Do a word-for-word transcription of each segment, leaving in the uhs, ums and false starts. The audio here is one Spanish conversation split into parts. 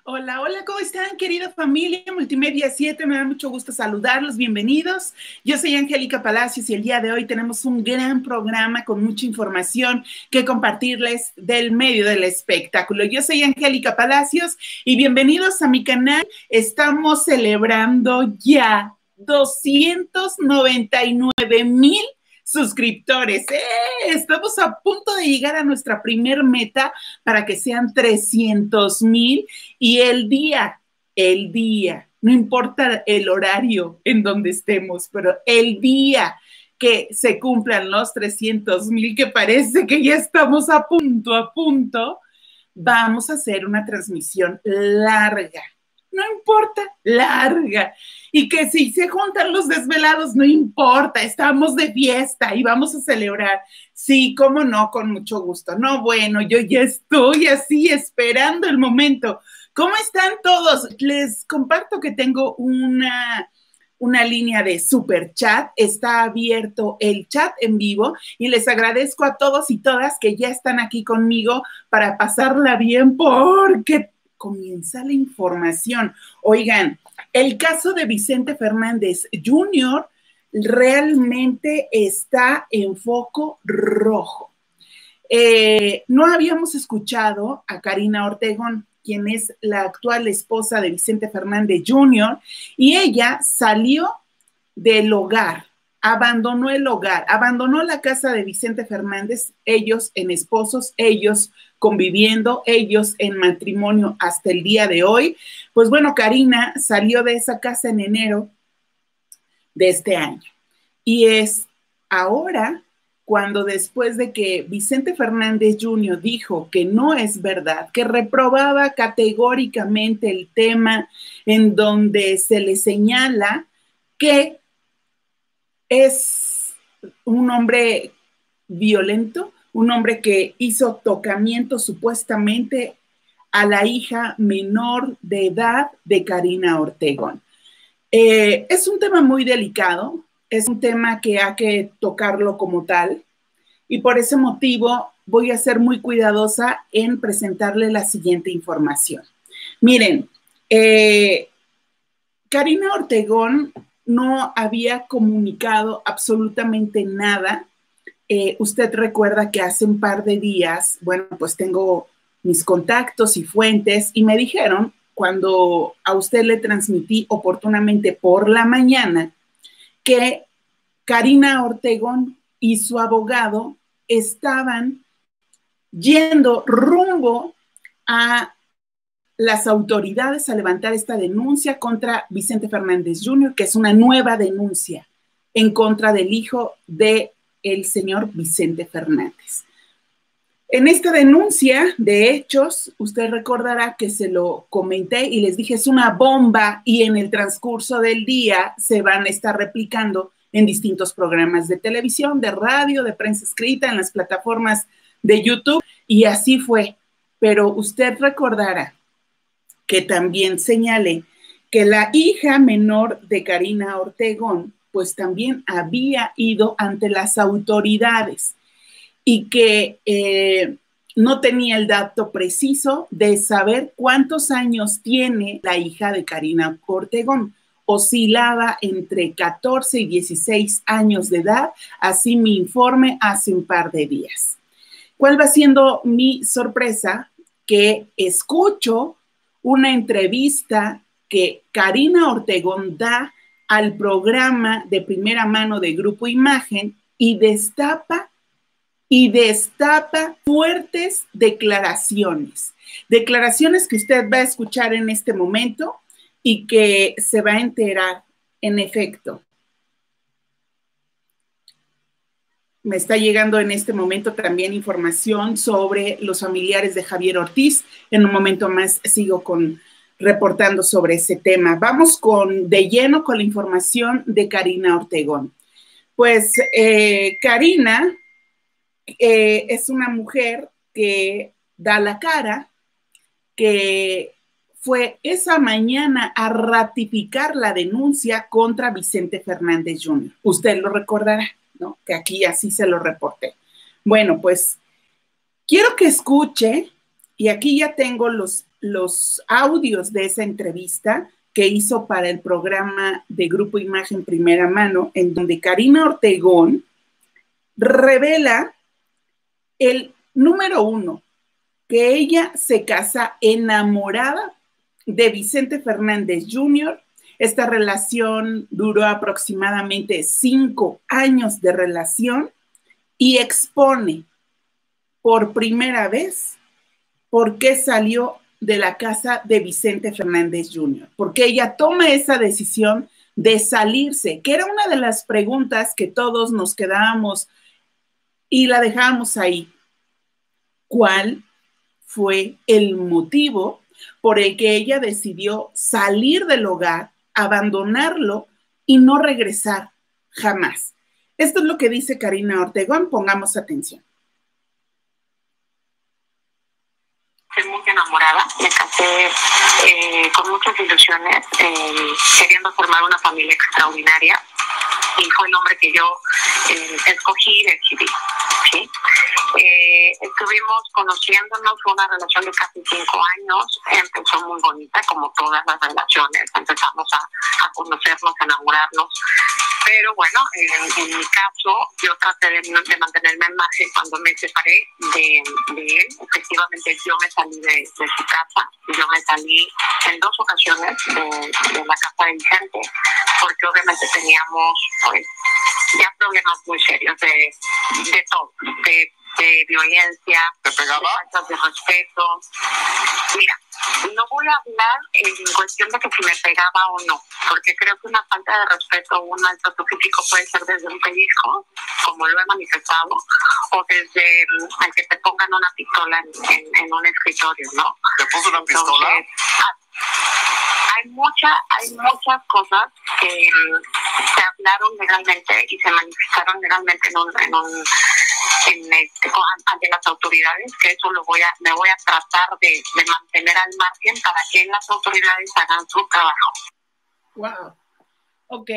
Hola, hola, ¿cómo están, querida familia Multimedia siete? Me da mucho gusto saludarlos, bienvenidos. Yo soy Angélica Palacios y el día de hoy tenemos un gran programa con mucha información que compartirles del medio del espectáculo. Yo soy Angélica Palacios y bienvenidos a mi canal. Estamos celebrando ya doscientos noventa y nueve mil suscriptores. ¡Eh! Estamos a punto de llegar a nuestra primer meta para que sean trescientos mil y el día, el día, no importa el horario en donde estemos, pero el día que se cumplan los trescientos mil, que parece que ya estamos a punto, a punto, vamos a hacer una transmisión larga. No importa, larga. Y que si se juntan los desvelados, no importa, estamos de fiesta y vamos a celebrar. Sí, cómo no, con mucho gusto. No, bueno, yo ya estoy así esperando el momento. ¿Cómo están todos? Les comparto que tengo una, una línea de super chat. Está abierto el chat en vivo y les agradezco a todos y todas que ya están aquí conmigo para pasarla bien porque comienza la información. Oigan, el caso de Vicente Fernández junior realmente está en foco rojo. Eh, no habíamos escuchado a Karina Ortegón, quien es la actual esposa de Vicente Fernández junior, y ella salió del hogar, abandonó el hogar, abandonó la casa de Vicente Fernández, ellos en esposos, ellos conviviendo, ellos en matrimonio hasta el día de hoy. Pues bueno, Karina salió de esa casa en enero de este año y es ahora cuando, después de que Vicente Fernández junior dijo que no es verdad, que reprobaba categóricamente el tema en donde se le señala que es un hombre violento, un hombre que hizo tocamiento supuestamente a la hija menor de edad de Karina Ortegón. Eh, es un tema muy delicado, es un tema que hay que tocarlo como tal, y por ese motivo voy a ser muy cuidadosa en presentarle la siguiente información. Miren, eh, Karina Ortegón no había comunicado absolutamente nada. Eh, usted recuerda que hace un par de días, bueno, pues tengo mis contactos y fuentes y me dijeron, cuando a usted le transmití oportunamente por la mañana, que Karina Ortegón y su abogado estaban yendo rumbo a las autoridades a levantar esta denuncia contra Vicente Fernández junior, que es una nueva denuncia en contra del hijo de el señor Vicente Fernández. En esta denuncia de hechos, usted recordará que se lo comenté y les dije, es una bomba y en el transcurso del día se van a estar replicando en distintos programas de televisión, de radio, de prensa escrita, en las plataformas de YouTube, y así fue. Pero usted recordará que también señalé que la hija menor de Karina Ortegón pues también había ido ante las autoridades y que eh, no tenía el dato preciso de saber cuántos años tiene la hija de Karina Ortegón. Oscilaba entre catorce y dieciséis años de edad, así mi informe hace un par de días. ¿Cuál va siendo mi sorpresa? Que escucho una entrevista que Karina Ortegón da al programa de primera mano de Grupo Imagen y destapa y destapa fuertes declaraciones, declaraciones que usted va a escuchar en este momento y que se va a enterar, en efecto. Me está llegando en este momento también información sobre los familiares de Javier Ortiz. En un momento más sigo con, reportando sobre ese tema. Vamos con, de lleno con la información de Karina Ortegón. Pues eh, Karina eh, es una mujer que da la cara, que fue esa mañana a ratificar la denuncia contra Vicente Fernández junior Usted lo recordará, ¿no? Que aquí así se lo reporté. Bueno, pues quiero que escuche, y aquí ya tengo los los audios de esa entrevista que hizo para el programa de Grupo Imagen Primera Mano, en donde Karina Ortegón revela el número uno, que ella se casa enamorada de Vicente Fernández junior Esta relación duró aproximadamente cinco años de relación y expone por primera vez por qué salió de la casa de Vicente Fernández junior Porque ella toma esa decisión de salirse, que era una de las preguntas que todos nos quedábamos y la dejábamos ahí. ¿Cuál fue el motivo por el que ella decidió salir del hogar, abandonarlo y no regresar jamás? Esto es lo que dice Karina Ortegón, pongamos atención. Estoy muy enamorada, me casé eh, con muchas ilusiones, eh, queriendo formar una familia extraordinaria, y fue el hombre que yo eh, escogí y decidí, ¿sí? Eh, estuvimos conociéndonos, fue una relación de casi cinco años, empezó muy bonita, como todas las relaciones, empezamos a, a conocernos, a enamorarnos, pero bueno, en, en mi caso, yo traté de, de mantenerme al margen cuando me separé de, de él. Efectivamente, yo me salí de, de su casa, yo me salí en dos ocasiones de, de la casa de Vicente, porque obviamente teníamos pues ya problemas muy serios de, de todo, de, de violencia, ¿te pegaba? de faltas de respeto. Mira, no voy a hablar en cuestión de que si me pegaba o no, porque creo que una falta de respeto o un maltrato físico puede ser desde un pellizco, como lo he manifestado, o desde el que te pongan una pistola en, en, en un escritorio, ¿no? ¿Te puso una pistola? Entonces, hay, mucha, hay muchas cosas que um, se hablaron legalmente y se manifestaron legalmente en un... En un En este, ante las autoridades, que eso lo voy a, me voy a tratar de, de mantener al margen para que las autoridades hagan su trabajo. Wow. Ok.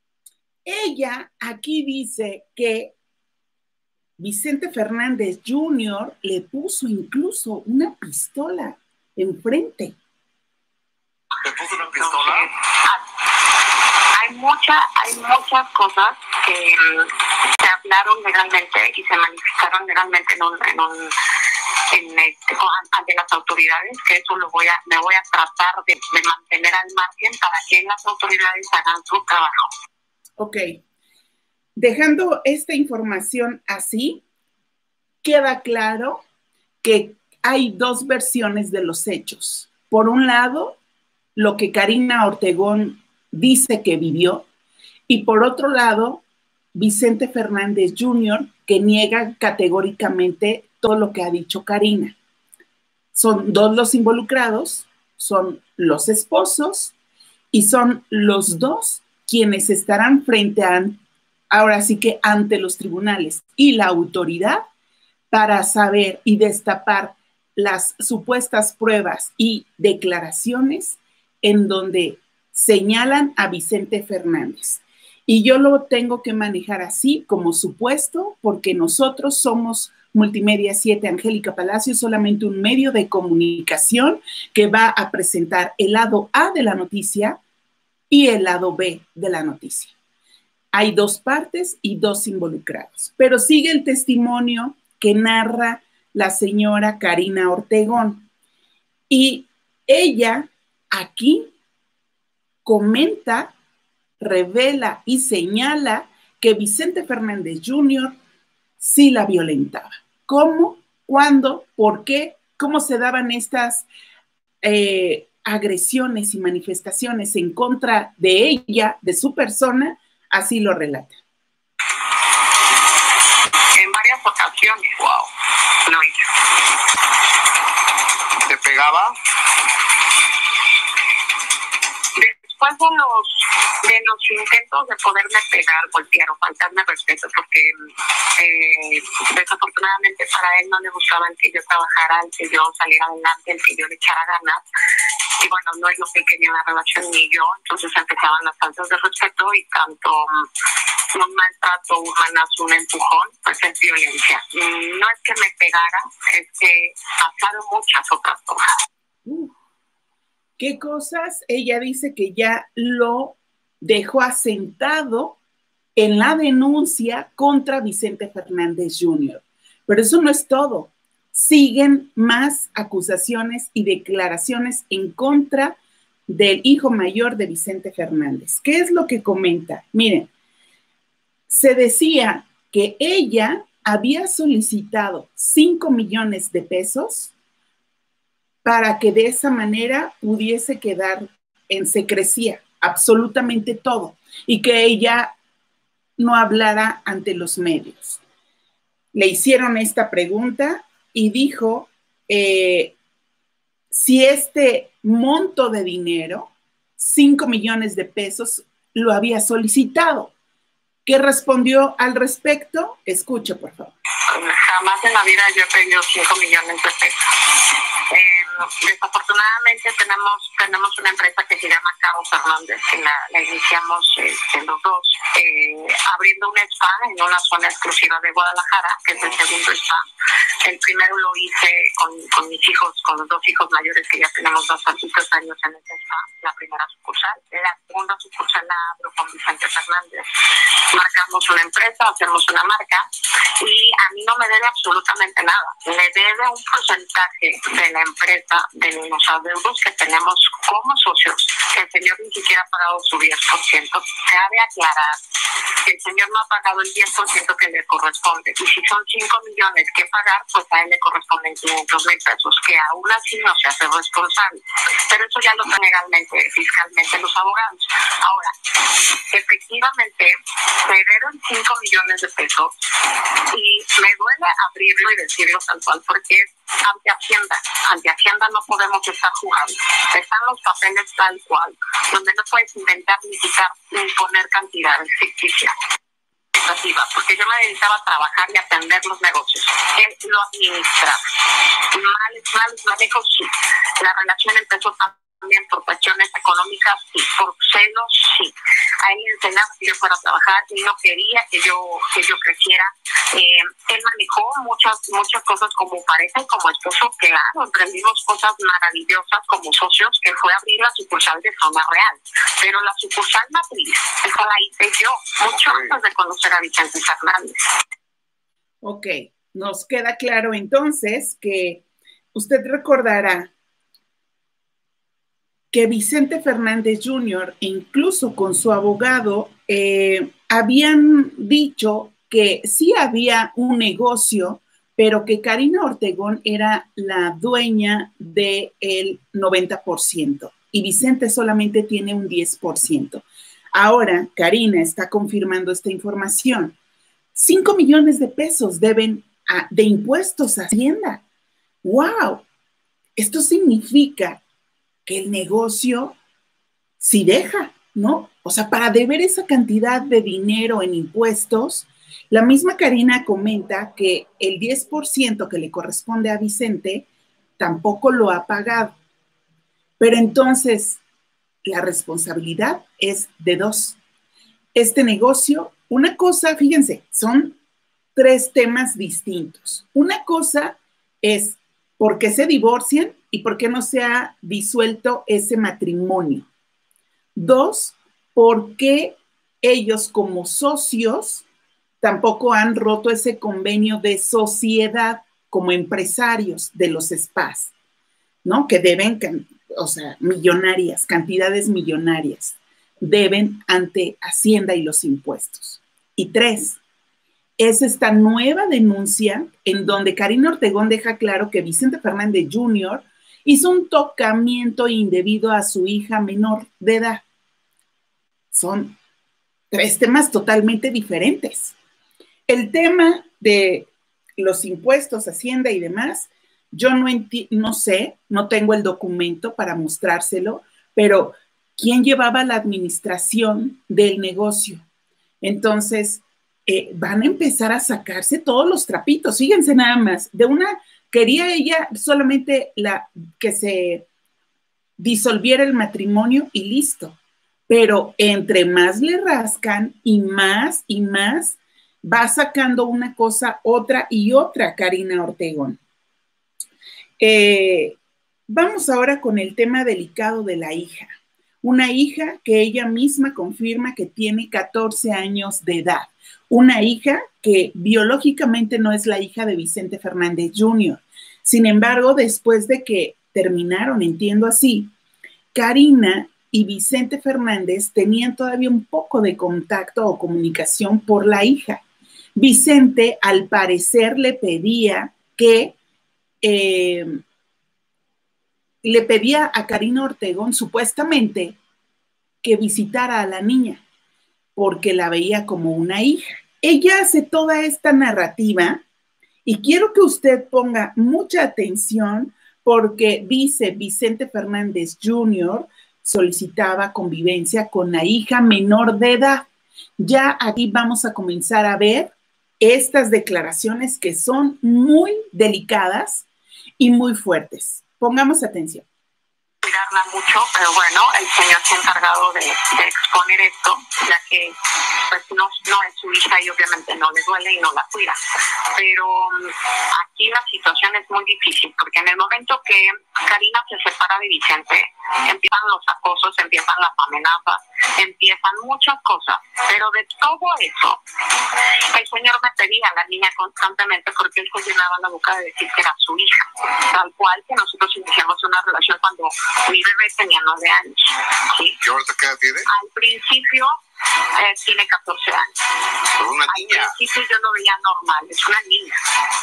Ella aquí dice que Vicente Fernández junior le puso incluso una pistola enfrente. ¿Le puso una pistola? Hay, mucha, hay muchas cosas que se hablaron legalmente y se manifestaron legalmente en un, en un en este, ante las autoridades, que eso lo voy a, me voy a tratar de, de mantener al margen para que las autoridades hagan su trabajo. Ok. Dejando esta información así, queda claro que hay dos versiones de los hechos. Por un lado, lo que Karina Ortegón dice que vivió, y por otro lado, Vicente Fernández junior, que niega categóricamente todo lo que ha dicho Karina. Son dos los involucrados, son los esposos, y son los dos quienes estarán frente a, ahora sí que ante los tribunales y la autoridad para saber y destapar las supuestas pruebas y declaraciones en donde señalan a Vicente Fernández. Y yo lo tengo que manejar así como supuesto, porque nosotros somos Multimedia siete, Angélica Palacio, solamente un medio de comunicación que va a presentar el lado A de la noticia y el lado B de la noticia. Hay dos partes y dos involucrados, pero sigue el testimonio que narra la señora Karina Ortegón. Y ella aquí comenta, revela y señala que Vicente Fernández junior sí la violentaba. ¿Cómo? ¿Cuándo? ¿Por qué? ¿Cómo se daban estas eh, agresiones y manifestaciones en contra de ella, de su persona? Así lo relata. En varias ocasiones, wow, lo hizo. ¿Te pegaba? Después de los, de los intentos de poderme pegar, golpear o faltarme respeto, porque eh, desafortunadamente para él no le gustaba el que yo trabajara, el que yo saliera adelante, el que yo le echara ganas, y bueno, no es lo que quería la relación ni yo, entonces empezaban las faltas de respeto y tanto um, un maltrato, un manazo, un empujón, pues es violencia. No es que me pegara, es que pasaron muchas otras cosas. Uf, ¿qué cosas? Ella dice que ya lo dejó asentado en la denuncia contra Vicente Fernández junior Pero eso no es todo. Siguen más acusaciones y declaraciones en contra del hijo mayor de Vicente Fernández. ¿Qué es lo que comenta? Miren, se decía que ella había solicitado cinco millones de pesos para que de esa manera pudiese quedar en secrecía absolutamente todo y que ella no hablara ante los medios. Le hicieron esta pregunta y dijo eh, si este monto de dinero, cinco millones de pesos, lo había solicitado. ¿Qué respondió al respecto? Escuche, por favor. Jamás en la vida yo he pedido cinco millones de pesos. Eh, desafortunadamente tenemos tenemos una empresa que se llama Carlos Fernández, que la, la iniciamos este, los dos, eh, abriendo un spa en una zona exclusiva de Guadalajara, que es el segundo spa. El primero lo hice con, con mis hijos, con los dos hijos mayores, que ya tenemos bastantitos años en ese spa, la primera sucursal. La segunda sucursal la abro con Vicente Fernández. Marcamos una empresa, hacemos una marca, y a mí no me debe absolutamente nada. Me debe un porcentaje de la empresa, de los adeudos que tenemos como socios, que el señor ni siquiera ha pagado su diez por ciento. Cabe aclarar que el señor no ha pagado el diez por ciento que le corresponde, y si son cinco millones que pagar, pues a él le corresponden quinientos mil pesos, que aún así no se hace responsable. Pero eso ya lo está legalmente, fiscalmente los abogados. Ahora, efectivamente, se deben cinco millones de pesos, y me duele abrirlo y decirlo tal cual, porque ante Hacienda, ante Hacienda no podemos estar jugando. Están los papeles tal cual, donde no puedes inventar ni quitar ni poner cantidades ficticias. Porque yo me dedicaba a trabajar y atender los negocios. Él lo administraba. Mal, mal manejo, sí. La relación empezó también por cuestiones económicas y por celos, sí. A él le enseñaba que yo fuera a trabajar y no quería que yo que yo creciera. Eh, él manejó muchas muchas cosas como pareja y como esposo. Claro, emprendimos cosas maravillosas como socios, que fue abrir la sucursal de Zona Real. Pero la sucursal matriz, esa la hice yo, mucho okay. antes de conocer a Vicente Fernández. Ok, nos queda claro entonces que usted recordará que Vicente Fernández junior, incluso con su abogado, eh, habían dicho que sí había un negocio, pero que Karina Ortegón era la dueña del noventa por ciento y Vicente solamente tiene un diez por ciento. Ahora, Karina está confirmando esta información. cinco millones de pesos deben a, de impuestos a Hacienda. ¡Wow! Esto significa que el negocio sí deja, ¿no? O sea, para deber esa cantidad de dinero en impuestos, la misma Karina comenta que el diez por ciento que le corresponde a Vicente tampoco lo ha pagado. Pero entonces, la responsabilidad es de dos. Este negocio, una cosa, fíjense, son tres temas distintos. Una cosa es por qué se divorcian y por qué no se ha disuelto ese matrimonio. Dos, por qué ellos como socios tampoco han roto ese convenio de sociedad como empresarios de los spas, ¿no? Que deben, o sea, millonarias, cantidades millonarias, deben ante Hacienda y los impuestos. Y tres, es esta nueva denuncia en donde Karina Ortegón deja claro que Vicente Fernández junior hizo un tocamiento indebido a su hija menor de edad. Son tres temas totalmente diferentes. El tema de los impuestos, Hacienda y demás, yo no, no sé, no tengo el documento para mostrárselo, pero ¿quién llevaba la administración del negocio? Entonces, eh, van a empezar a sacarse todos los trapitos. Fíjense nada más, de una, quería ella solamente la, que se disolviera el matrimonio y listo. Pero entre más le rascan y más y más, va sacando una cosa, otra y otra, Karina Ortegón. Eh, Vamos ahora con el tema delicado de la hija. Una hija que ella misma confirma que tiene catorce años de edad. Una hija que biológicamente no es la hija de Vicente Fernández junior Sin embargo, después de que terminaron, entiendo así, Karina y Vicente Fernández tenían todavía un poco de contacto o comunicación por la hija. Vicente, al parecer, le pedía que... Eh, le pedía a Karina Ortegón supuestamente que visitara a la niña porque la veía como una hija. Ella hace toda esta narrativa y quiero que usted ponga mucha atención porque dice Vicente Fernández junior solicitaba convivencia con la hija menor de edad. Ya aquí vamos a comenzar a ver estas declaraciones que son muy delicadas y muy fuertes. Pongamos atención. Cuidarla mucho, pero bueno, el señor se ha encargado de, de exponer esto, ya que pues no, no es su hija y obviamente no le duele y no la cuida. Pero um, aquí la situación es muy difícil, porque en el momento que Karina se separa de Vicente, empiezan los acosos, empiezan las amenazas, empiezan muchas cosas, pero de todo eso, el señor me pedía a la niña constantemente porque él se llenaba la boca de decir que era su hija, tal cual que nosotros iniciamos una relación cuando mi bebé tenía nueve años. ¿Sí? ¿Y ahorita qué edad tiene? Al principio eh, tiene catorce años. Pero una Al niña. principio yo lo veía normal, es una niña.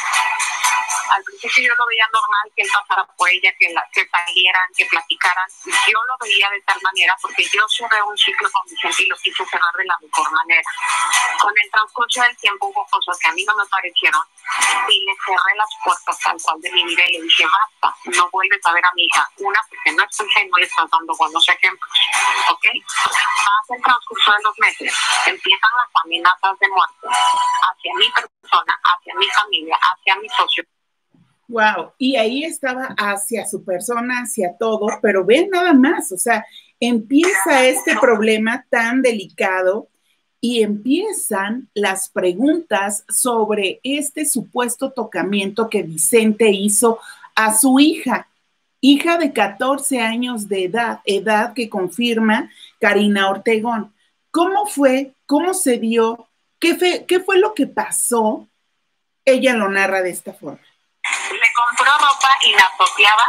Al principio yo lo veía normal que él pasara por ella, que, la, que salieran, que platicaran. Yo lo veía de tal manera porque yo cerré un ciclo con Vicente y lo quise cerrar de la mejor manera. Con el transcurso del tiempo hubo cosas que a mí no me parecieron y le cerré las puertas tal cual de mi vida y le dije, basta, no vuelves a ver a mi hija. Una, porque no es tu hija y no le estás dando buenos ejemplos. ¿Ok? Pasa el transcurso de los meses, empiezan las amenazas de muerte hacia mi persona, hacia mi familia, hacia mi socio. Wow, y ahí estaba hacia su persona, hacia todo, pero ven nada más, o sea, empieza este problema tan delicado y empiezan las preguntas sobre este supuesto tocamiento que Vicente hizo a su hija, hija de catorce años de edad, edad que confirma Karina Ortegón. ¿Cómo fue? ¿Cómo se dio? ¿Qué fue, qué fue lo que pasó? Ella lo narra de esta forma. Le compró ropa inapropiada,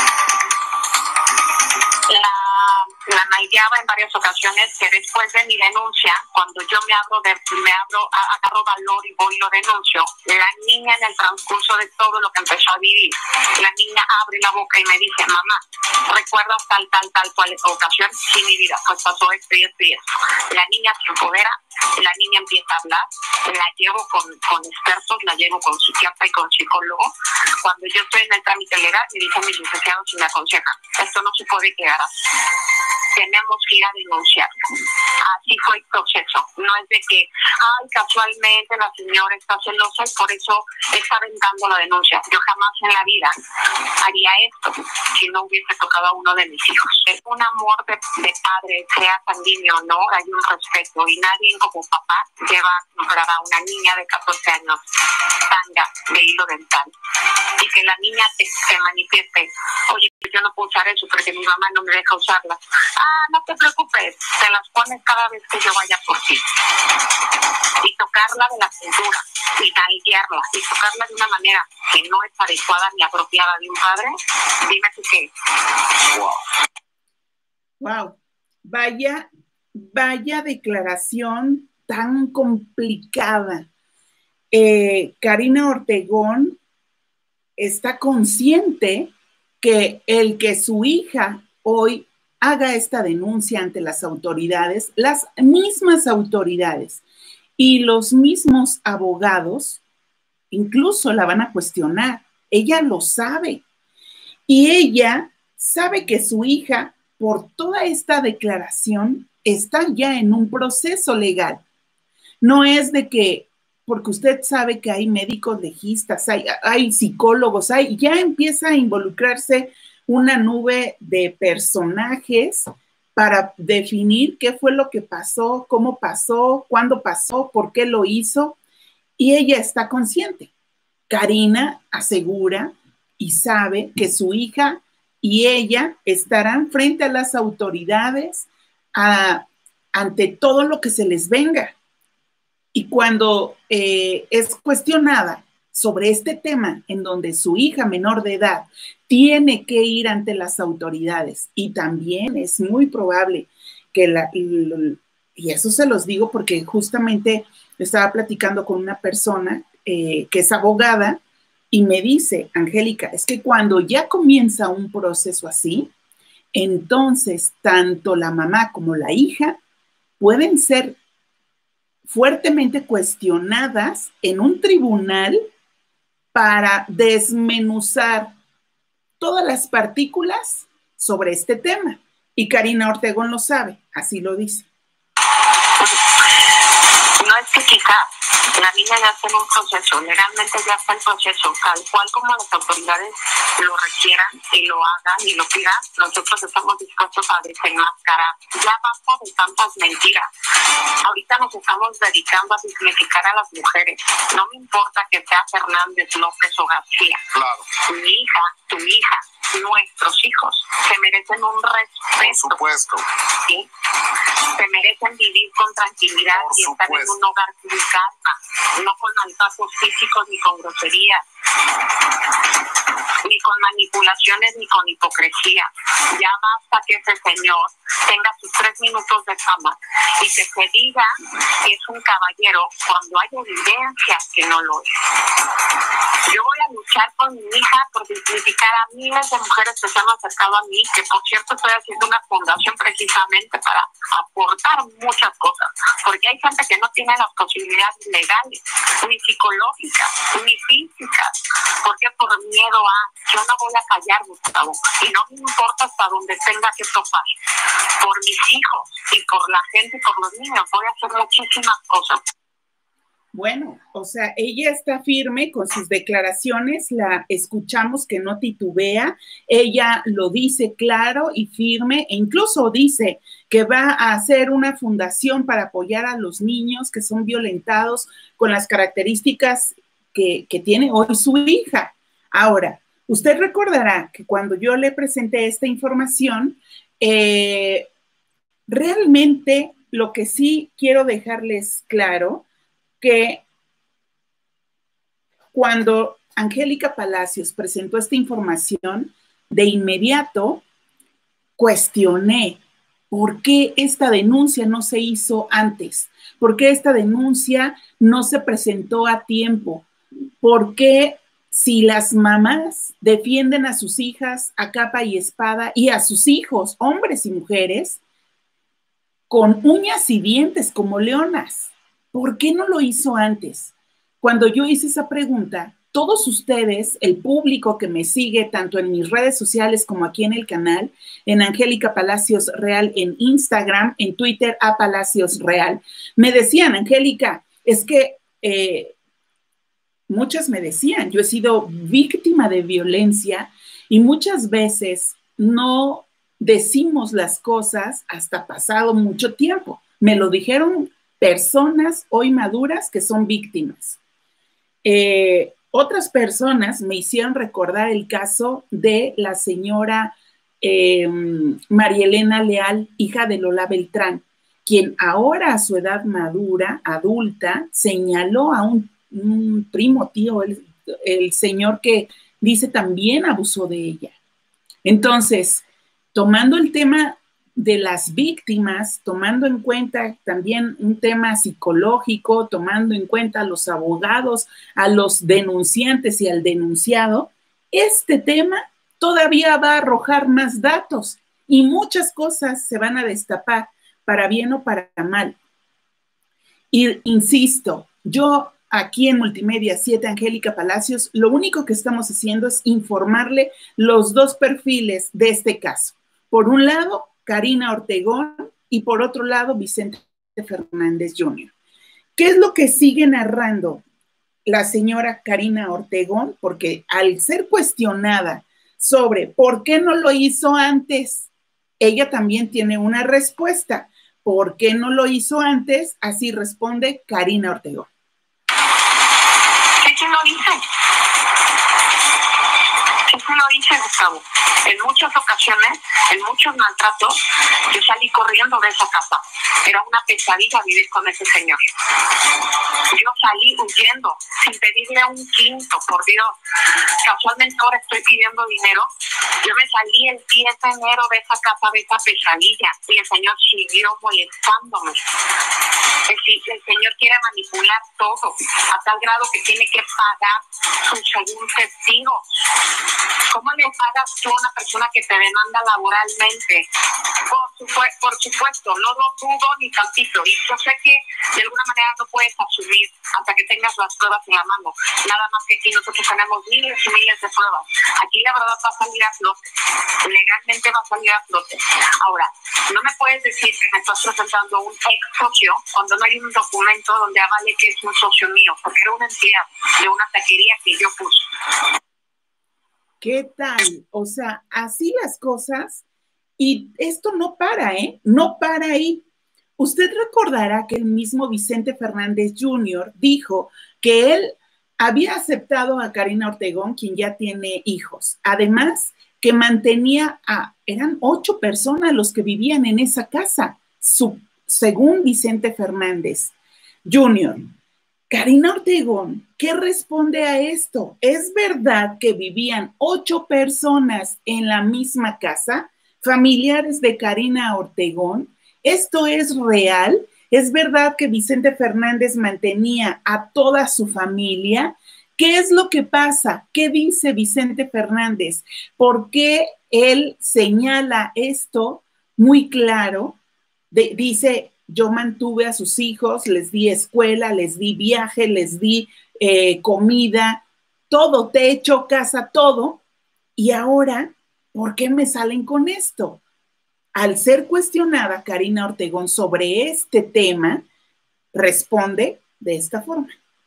la, la nalgueaba en varias ocasiones, que después de mi denuncia, cuando yo me abro, de, me abro agarro valor y voy y lo denuncio, la niña en el transcurso de todo lo que empezó a vivir, la niña abre la boca y me dice, mamá, ¿recuerdas tal, tal, tal, cual ocasión? Sí, mi vida, pues pasó esto y esto y esto. La niña se empodera, la niña empieza a hablar, la llevo con, con expertos, la llevo con psiquiatra y con psicólogo. Cuando yo estoy en el trámite legal, me dicen mis licenciados y me aconsejan, esto no se puede quedar así. Tenemos que ir a denunciarlo. Así fue el proceso. No es de que, ay, casualmente la señora está celosa y por eso está aventando la denuncia. Yo jamás en la vida haría esto si no hubiese tocado a uno de mis hijos. Es un amor de, de padre, sea sanguíneo o no, hay un respeto y nadie como papá lleva a una niña de catorce años tanga de hilo dental y que la niña te, te manifieste, oye, yo no puedo usar eso porque mi mamá no me deja usarlas. Ah, no te preocupes, te las pones cada vez que yo vaya por ti. Y tocarla de la cintura, y nalguearla, y tocarla de una manera que no es adecuada ni apropiada de un padre, dime tú qué. Wow. Wow, vaya, vaya declaración tan complicada. Eh, Karina Ortegón está consciente que el que su hija hoy haga esta denuncia ante las autoridades, las mismas autoridades y los mismos abogados, incluso la van a cuestionar. Ella lo sabe. Y ella sabe que su hija, por toda esta declaración, está ya en un proceso legal. No es de que, porque usted sabe que hay médicos legistas, hay, hay psicólogos, hay, ya empieza a involucrarse una nube de personajes para definir qué fue lo que pasó, cómo pasó, cuándo pasó, por qué lo hizo, y ella está consciente. Karina asegura y sabe que su hija y ella estarán frente a las autoridades a, ante todo lo que se les venga. Y cuando eh, es cuestionada sobre este tema en donde su hija menor de edad tiene que ir ante las autoridades, y también es muy probable que la, y, y eso se los digo porque justamente estaba platicando con una persona eh, que es abogada y me dice, Angélica, es que cuando ya comienza un proceso así, entonces tanto la mamá como la hija pueden ser fuertemente cuestionadas en un tribunal para desmenuzar todas las partículas sobre este tema. Y Karina Ortegón lo sabe, así lo dice. No es que quizá la niña ya está en un proceso, legalmente ya está en proceso, tal cual como las autoridades lo requieran y lo hagan y lo pidan, nosotros estamos dispuestos a desenmascarar. Ya basta de tantas mentiras. Ahorita nos estamos dedicando a dignificar a las mujeres. No me importa que sea Fernández, López o García. Claro. Mi hija, tu hija, nuestros hijos se merecen un respeto. Por supuesto. ¿Sí? Se merecen vivir con tranquilidad Por y estar supuesto. en un hogar sin calma, no con maltratos físicos ni con groserías, ni con manipulaciones ni con hipocresía. Ya basta que ese señor tenga sus tres minutos de fama y que se diga que es un caballero cuando hay evidencias que no lo es. Yo voy a luchar con mi hija por dignificar a miles de mujeres que se han acercado a mí, que por cierto estoy haciendo una fundación precisamente para aportar muchas cosas, porque hay gente que no tiene las posibilidades legales, ni psicológicas, ni físicas, porque por miedo a, yo no voy a callar, Gustavo, y no me importa hasta donde tenga que topar, por mis hijos y por la gente y por los niños, voy a hacer muchísimas cosas. Bueno, o sea, ella está firme con sus declaraciones, la escuchamos que no titubea, ella lo dice claro y firme, e incluso dice que va a hacer una fundación para apoyar a los niños que son violentados con las características que, que tiene hoy su hija. Ahora, usted recordará que cuando yo le presenté esta información, eh, realmente lo que sí quiero dejarles claro, que cuando Angélica Palacios presentó esta información, de inmediato cuestioné por qué esta denuncia no se hizo antes, por qué esta denuncia no se presentó a tiempo, por qué si las mamás defienden a sus hijas a capa y espada y a sus hijos, hombres y mujeres, con uñas y dientes como leonas, ¿por qué no lo hizo antes? Cuando yo hice esa pregunta, todos ustedes, el público que me sigue tanto en mis redes sociales como aquí en el canal, en Angélica Palacios Real, en Instagram, en Twitter, a Palacios Real, me decían, Angélica, es que eh, muchas me decían, yo he sido víctima de violencia y muchas veces no decimos las cosas hasta pasado mucho tiempo. Me lo dijeron personas hoy maduras que son víctimas. Eh, otras personas me hicieron recordar el caso de la señora eh, María Elena Leal, hija de Lola Beltrán, quien ahora a su edad madura, adulta, señaló a un, un primo tío, el, el señor que dice también abusó de ella. Entonces, tomando el tema de las víctimas, tomando en cuenta también un tema psicológico, tomando en cuenta a los abogados, a los denunciantes y al denunciado, este tema todavía va a arrojar más datos y muchas cosas se van a destapar, para bien o para mal. Y insisto, yo aquí en Multimedia siete, Angélica Palacios, lo único que estamos haciendo es informarle los dos perfiles de este caso. Por un lado, Karina Ortegón y por otro lado, Vicente Fernández junior ¿Qué es lo que sigue narrando la señora Karina Ortegón? Porque al ser cuestionada sobre por qué no lo hizo antes, ella también tiene una respuesta. ¿Por qué no lo hizo antes? Así responde Karina Ortegón. ¿Qué sí lo hice? ¿Qué sí lo hice, Gustavo? En muchas ocasiones, en muchos maltratos, yo salí corriendo de esa casa. Era una pesadilla vivir con ese señor. Yo salí huyendo, sin pedirle un quinto, por Dios. Casualmente ahora estoy pidiendo dinero. Yo me salí el diez de enero de esa casa, de esa pesadilla, y el señor siguió molestándome. El, el señor quiere manipular todo, a tal grado que tiene que pagar su según testigo. ¿Cómo le pagas tú a una persona que te demanda laboralmente? Por, supue por supuesto, no lo dudo ni tantito. Y yo sé que de alguna manera no puedes asumir hasta que tengas las pruebas en la mano. Nada más que aquí nosotros tenemos miles y miles de pruebas. Aquí la verdad va a salir a flote. Legalmente va a salir a flote. Ahora, no me puedes decir que me estás presentando un ex socio cuando no hay un documento donde avale que es un socio mío, porque era un empleado de una taquería que yo puse. ¿Qué tal? O sea, así las cosas, y esto no para, ¿eh? No para ahí. Usted recordará que el mismo Vicente Fernández junior dijo que él había aceptado a Karina Ortegón, quien ya tiene hijos. Además, que mantenía a, eran ocho personas los que vivían en esa casa, su, según Vicente Fernández junior Karina Ortegón, ¿qué responde a esto? ¿Es verdad que vivían ocho personas en la misma casa, familiares de Karina Ortegón? ¿Esto es real? ¿Es verdad que Vicente Fernández mantenía a toda su familia? ¿Qué es lo que pasa? ¿Qué dice Vicente Fernández? ¿Por qué él señala esto muy claro? De, dice, yo mantuve a sus hijos, les di escuela, les di viaje, les di eh, comida, todo, techo, casa, todo. Y ahora, ¿por qué me salen con esto? Al ser cuestionada Karina Ortegón sobre este tema, responde de esta forma.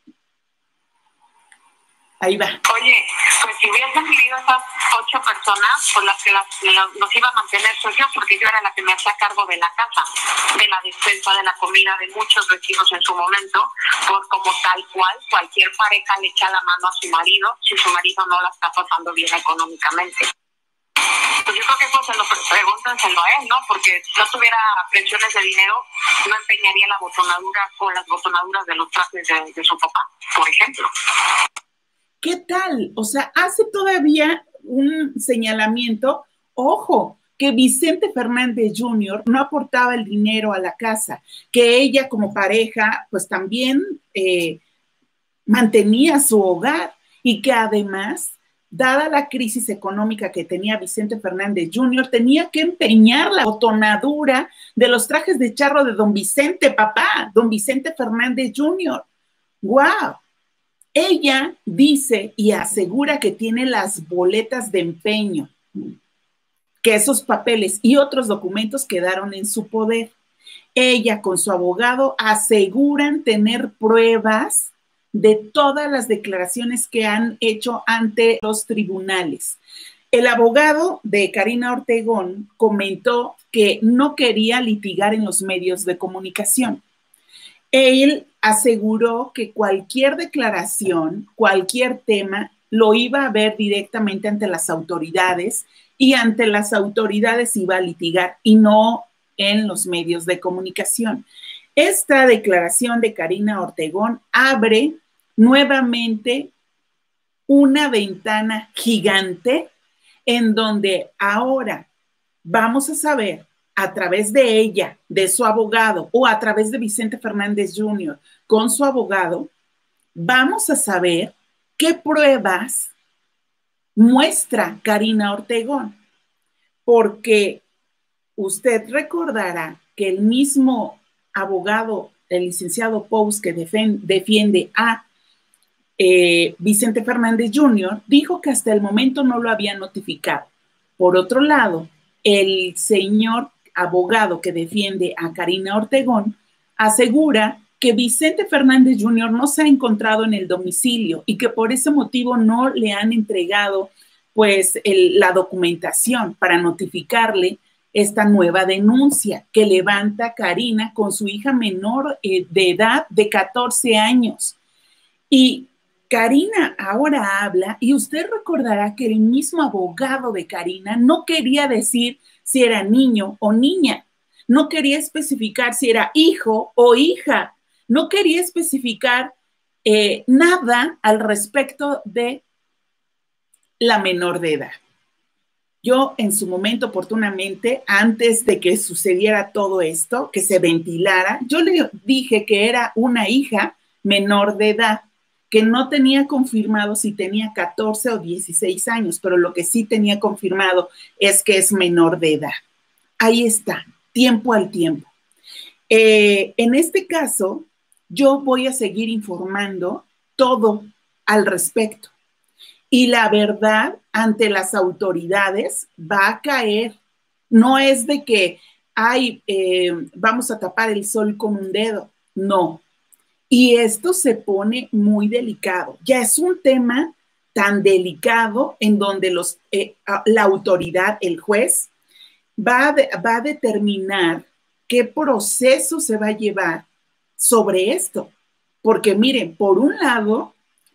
Ahí va. Oye, pues si hubiesen vivido esas ocho personas, pues las que las, las, los iba a mantener soy yo, porque yo era la que me hacía cargo de la casa, de la despensa, de la comida, de muchos vecinos en su momento, por como tal cual, cualquier pareja le echa la mano a su marido, si su marido no la está pasando bien económicamente. Pues yo creo que eso se lo pregúntenselo a él, ¿no? Porque si no tuviera presiones de dinero, no empeñaría la botonadura con las botonaduras de los trajes de, de su papá, por ejemplo. ¿Qué tal? O sea, hace todavía un señalamiento, ojo, que Vicente Fernández junior no aportaba el dinero a la casa, que ella como pareja, pues también eh, mantenía su hogar y que además, dada la crisis económica que tenía Vicente Fernández junior, tenía que empeñar la botonadura de los trajes de charro de don Vicente, papá, don Vicente Fernández junior ¡Wow! Ella dice y asegura que tiene las boletas de empeño, que esos papeles y otros documentos quedaron en su poder. Ella con su abogado aseguran tener pruebas de todas las declaraciones que han hecho ante los tribunales. El abogado de Karina Ortegón comentó que no quería litigar en los medios de comunicación. Él aseguró que cualquier declaración, cualquier tema, lo iba a ver directamente ante las autoridades y ante las autoridades iba a litigar y no en los medios de comunicación. Esta declaración de Karina Ortegón abre nuevamente una ventana gigante en donde ahora vamos a saber a través de ella, de su abogado, o a través de Vicente Fernández junior con su abogado, vamos a saber qué pruebas muestra Karina Ortegón. Porque usted recordará que el mismo abogado, el licenciado Pous, que defiende a eh, Vicente Fernández junior, dijo que hasta el momento no lo había notificado. Por otro lado, el señor abogado que defiende a Karina Ortegón asegura que Vicente Fernández junior no se ha encontrado en el domicilio y que por ese motivo no le han entregado pues el, la documentación para notificarle esta nueva denuncia que levanta Karina con su hija menor eh, de edad de catorce años. Y Karina ahora habla y usted recordará que el mismo abogado de Karina no quería decir si era niño o niña, no quería especificar si era hijo o hija, no quería especificar eh, nada al respecto de la menor de edad. Yo en su momento, oportunamente, antes de que sucediera todo esto, que se ventilara, yo le dije que era una hija menor de edad, que no tenía confirmado si tenía catorce o dieciséis años, pero lo que sí tenía confirmado es que es menor de edad. Ahí está, tiempo al tiempo. Eh, en este caso, yo voy a seguir informando todo al respecto. Y la verdad ante las autoridades va a caer. No es de que, ay, eh, vamos a tapar el sol con un dedo. No. Y esto se pone muy delicado. Ya es un tema tan delicado en donde los, eh, la autoridad, el juez, va a, de, va a determinar qué proceso se va a llevar sobre esto. Porque miren, por un lado,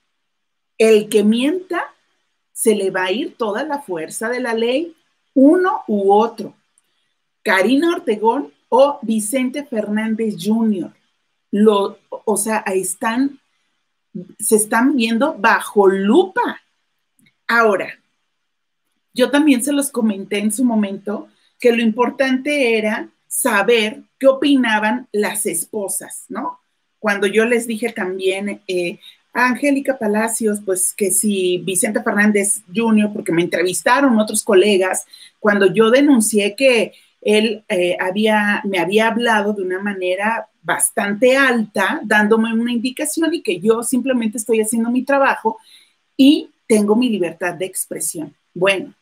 el que mienta, se le va a ir toda la fuerza de la ley, uno u otro. Karina Ortegón o Vicente Fernández junior Lo, o sea, están, se están viendo bajo lupa. Ahora, yo también se los comenté en su momento que lo importante era saber qué opinaban las esposas, ¿no? Cuando yo les dije también eh, a Angélica Palacios, pues que si Vicente Fernández junior, porque me entrevistaron otros colegas, cuando yo denuncié que él eh, había, me había hablado de una manera bastante alta, dándome una indicación y que yo simplemente estoy haciendo mi trabajo y tengo mi libertad de expresión. Bueno,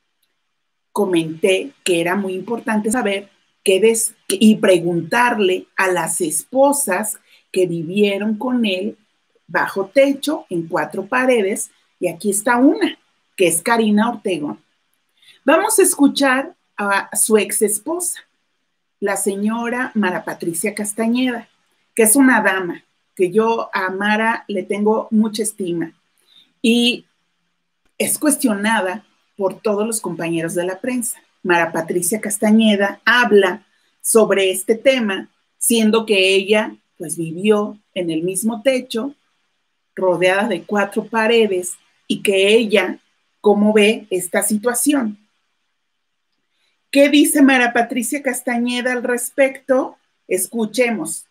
comenté que era muy importante saber qué des y preguntarle a las esposas que vivieron con él bajo techo, en cuatro paredes, y aquí está una, que es Karina Ortegón. Vamos a escuchar a su ex esposa, la señora Mara Patricia Castañeda, que es una dama, que yo a Mara le tengo mucha estima, y es cuestionada por todos los compañeros de la prensa. Mara Patricia Castañeda habla sobre este tema, siendo que ella pues vivió en el mismo techo, rodeada de cuatro paredes, y que ella, ¿cómo ve esta situación? ¿Qué dice Mara Patricia Castañeda al respecto? Escuchemos.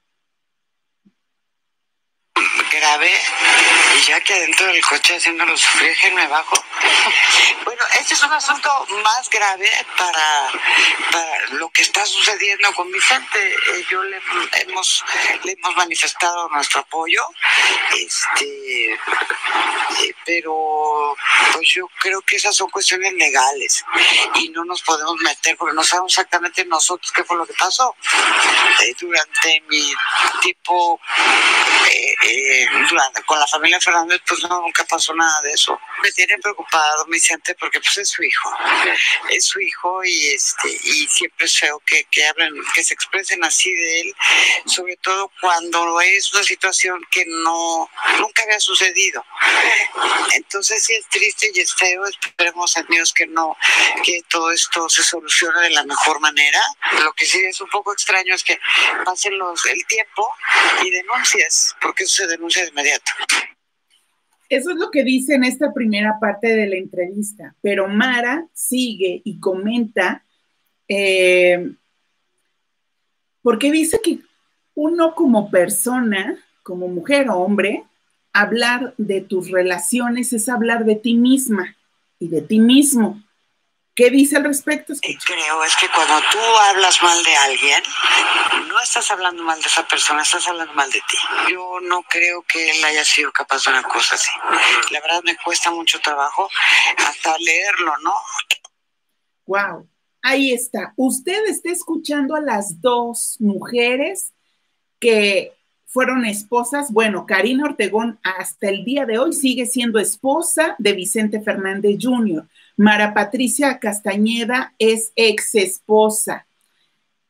Grave, y ya que adentro del coche haciéndolo sufrir, que me bajo. Bueno, este es un asunto más grave para, para lo que está sucediendo con Vicente. Eh, yo le hemos, le hemos manifestado nuestro apoyo, este, eh, pero pues yo creo que esas son cuestiones legales y no nos podemos meter porque no sabemos exactamente nosotros qué fue lo que pasó. Eh, durante mi tipo eh, eh, durante, con la familia Fernández, pues no, nunca pasó nada de eso. Me tiene preocupado Vicente porque pues es su hijo, es su hijo y este y siempre es feo que, que hablen, que se expresen así de él, sobre todo cuando es una situación que no nunca había sucedido. Entonces sí es triste y es feo. Esperemos, amigos, que no, que todo esto se solucione de la mejor manera. Lo que sí es un poco extraño es que pasen los el tiempo y denuncies, porque eso se denuncia de inmediato. Eso es lo que dice en esta primera parte de la entrevista, pero Mara sigue y comenta, eh, porque dice que uno como persona, como mujer o hombre, hablar de tus relaciones es hablar de ti misma y de ti mismo. ¿Qué dice al respecto? Escucha. Creo es que cuando tú hablas mal de alguien, no estás hablando mal de esa persona, estás hablando mal de ti. Yo no creo que él haya sido capaz de una cosa así. La verdad me cuesta mucho trabajo hasta leerlo, ¿no? Wow, ahí está. Usted está escuchando a las dos mujeres que fueron esposas. Bueno, Karina Ortegón hasta el día de hoy sigue siendo esposa de Vicente Fernández junior Mara Patricia Castañeda es ex esposa.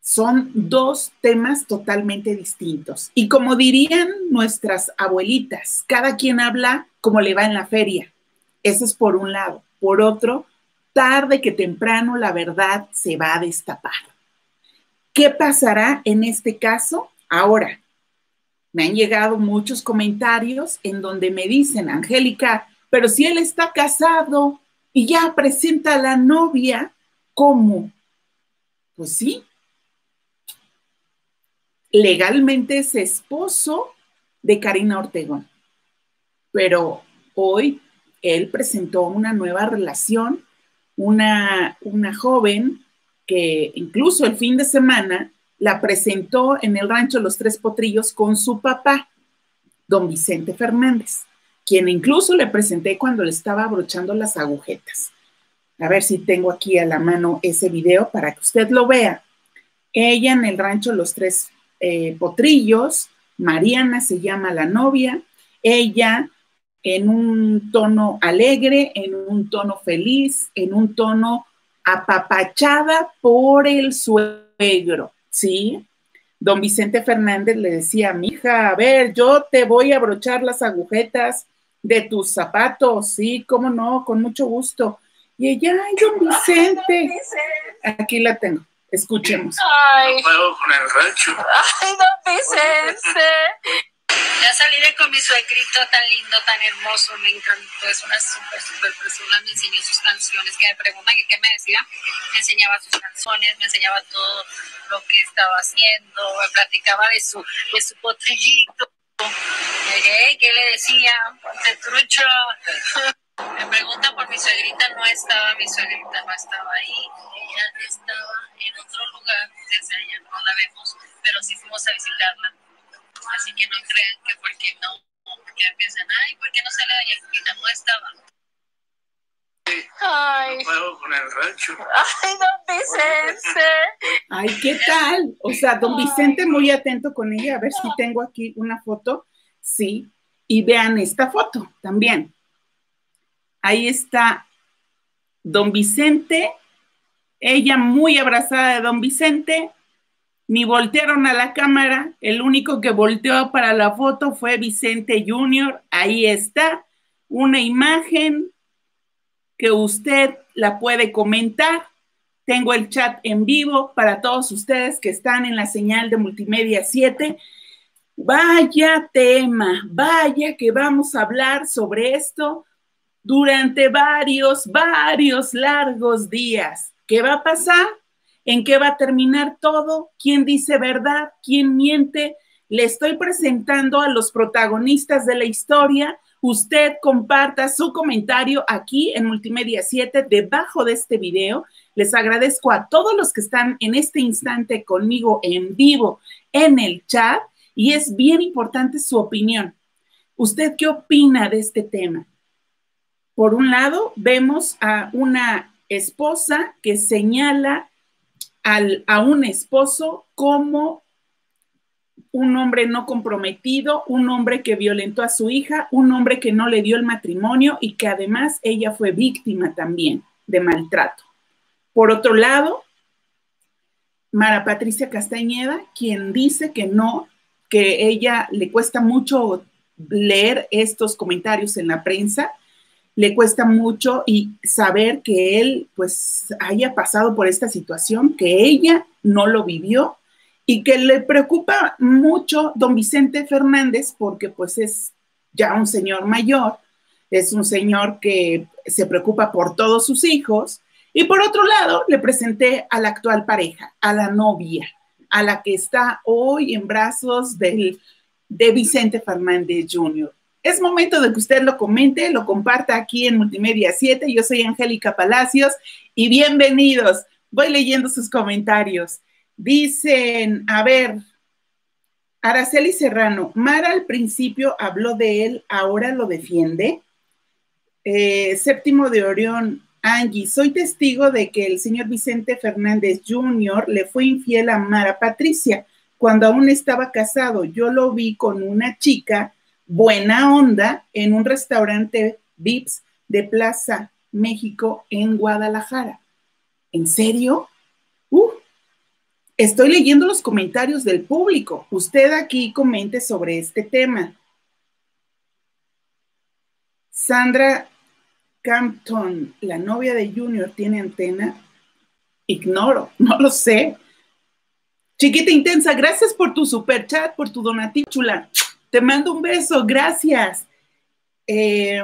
Son dos temas totalmente distintos. Y como dirían nuestras abuelitas, cada quien habla como le va en la feria. Eso es por un lado. Por otro, tarde que temprano la verdad se va a destapar. ¿Qué pasará en este caso? Ahora, me han llegado muchos comentarios en donde me dicen, Angélica, pero si él está casado y ya presenta a la novia, ¿cómo? Pues sí. Legalmente es esposo de Karina Ortegón, pero hoy él presentó una nueva relación, una, una joven que incluso el fin de semana la presentó en el rancho Los Tres Potrillos con su papá, don Vicente Fernández, quien incluso le presenté cuando le estaba abrochando las agujetas. A ver si tengo aquí a la mano ese video para que usted lo vea. Ella en el rancho Los Tres eh, Potrillos, Mariana se llama la novia, ella en un tono alegre, en un tono feliz, en un tono apapachada por el suegro, ¿sí? Don Vicente Fernández le decía, mija, a ver, yo te voy a abrochar las agujetas de tus zapatos, sí, cómo no, con mucho gusto. Y ella, ay, don Vicente, aquí la tengo, escuchemos. Ay, No puedo con el rancho. ay, don Vicente. Ya salí de con mi suegrito tan lindo, tan hermoso, me encantó, es una súper, súper persona, me enseñó sus canciones, que me preguntan y qué me decía, me enseñaba sus canciones, me enseñaba todo lo que estaba haciendo, me platicaba de su, de su potrillito, llegué, ¿qué le decía? Ponte trucho. Me preguntan por mi suegrita, no estaba, mi suegrita no estaba ahí, ella estaba en otro lugar, desde allá no la vemos, pero sí fuimos a visitarla. Así que no crean que porque no, porque piensan, ay, ¿por qué no sale doña Lupita? No estaba. Ay, No puedo con el rancho. ay, don Vicente. Ay, ¿qué tal? O sea, don Vicente muy atento con ella. A ver si tengo aquí una foto. Sí. Y vean esta foto también. Ahí está don Vicente, ella muy abrazada de don Vicente. Ni voltearon a la cámara, el único que volteó para la foto fue Vicente junior Ahí está, una imagen que usted la puede comentar. Tengo el chat en vivo para todos ustedes que están en la señal de Multimedia siete. Vaya tema, vaya que vamos a hablar sobre esto durante varios, varios largos días. ¿Qué va a pasar? ¿En qué va a terminar todo? ¿Quién dice verdad? ¿Quién miente? Le estoy presentando a los protagonistas de la historia. Usted comparta su comentario aquí en Multimedia siete, debajo de este video. Les agradezco a todos los que están en este instante conmigo en vivo en el chat y es bien importante su opinión. ¿Usted qué opina de este tema? Por un lado, vemos a una esposa que señala Al, a un esposo como un hombre no comprometido, un hombre que violentó a su hija, un hombre que no le dio el matrimonio y que además ella fue víctima también de maltrato. Por otro lado, Mara Patricia Castañeda, quien dice que no, que ella le cuesta mucho leer estos comentarios en la prensa, le cuesta mucho y saber que él pues haya pasado por esta situación, que ella no lo vivió y que le preocupa mucho don Vicente Fernández porque pues es ya un señor mayor, es un señor que se preocupa por todos sus hijos. Y por otro lado, le presenté a la actual pareja, a la novia, a la que está hoy en brazos del, de Vicente Fernández junior Es momento de que usted lo comente, lo comparta aquí en Multimedia siete. Yo soy Angélica Palacios y bienvenidos. Voy leyendo sus comentarios. Dicen, a ver, Araceli Serrano, Mara al principio habló de él, ahora lo defiende. Eh, Séptimo de Orión, Angie, soy testigo de que el señor Vicente Fernández junior le fue infiel a Mara Patricia cuando aún estaba casado. Yo lo vi con una chica buena onda en un restaurante Vips de Plaza México en Guadalajara. ¿En serio? Uh, estoy leyendo los comentarios del público. Usted aquí comente sobre este tema. Sandra Campton, la novia de Junior, ¿tiene antena? Ignoro, no lo sé. Chiquita Intensa, gracias por tu super chat, por tu donativo, chula. Te mando un beso, gracias. Eh,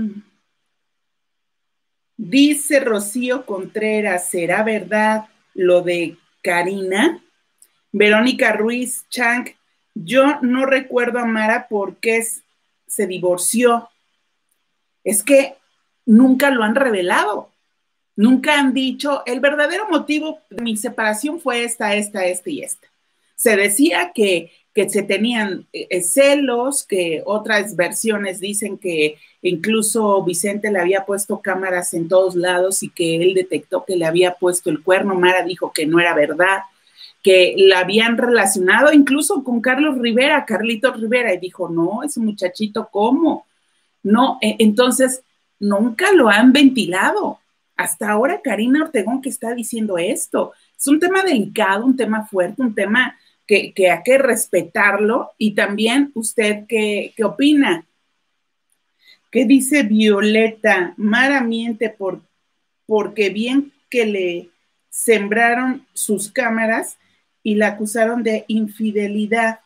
dice Rocío Contreras, ¿será verdad lo de Karina? Verónica Ruiz Chang, yo no recuerdo a Mara porque se divorció. Es que nunca lo han revelado. Nunca han dicho, el verdadero motivo de mi separación fue esta, esta, esta y esta. Se decía que, que se tenían eh, celos, que otras versiones dicen que incluso Vicente le había puesto cámaras en todos lados y que él detectó que le había puesto el cuerno. Mara dijo que no era verdad, que la habían relacionado incluso con Carlos Rivera, Carlitos Rivera, y dijo, no, ese muchachito, ¿cómo? No, eh, entonces, nunca lo han ventilado. Hasta ahora Karina Ortegón que está diciendo esto. Es un tema delicado, un tema fuerte, un tema que, que hay que respetarlo. Y también usted, ¿qué, qué opina? ¿Qué dice Violeta? Mara miente por, porque bien que le sembraron sus cámaras y la acusaron de infidelidad.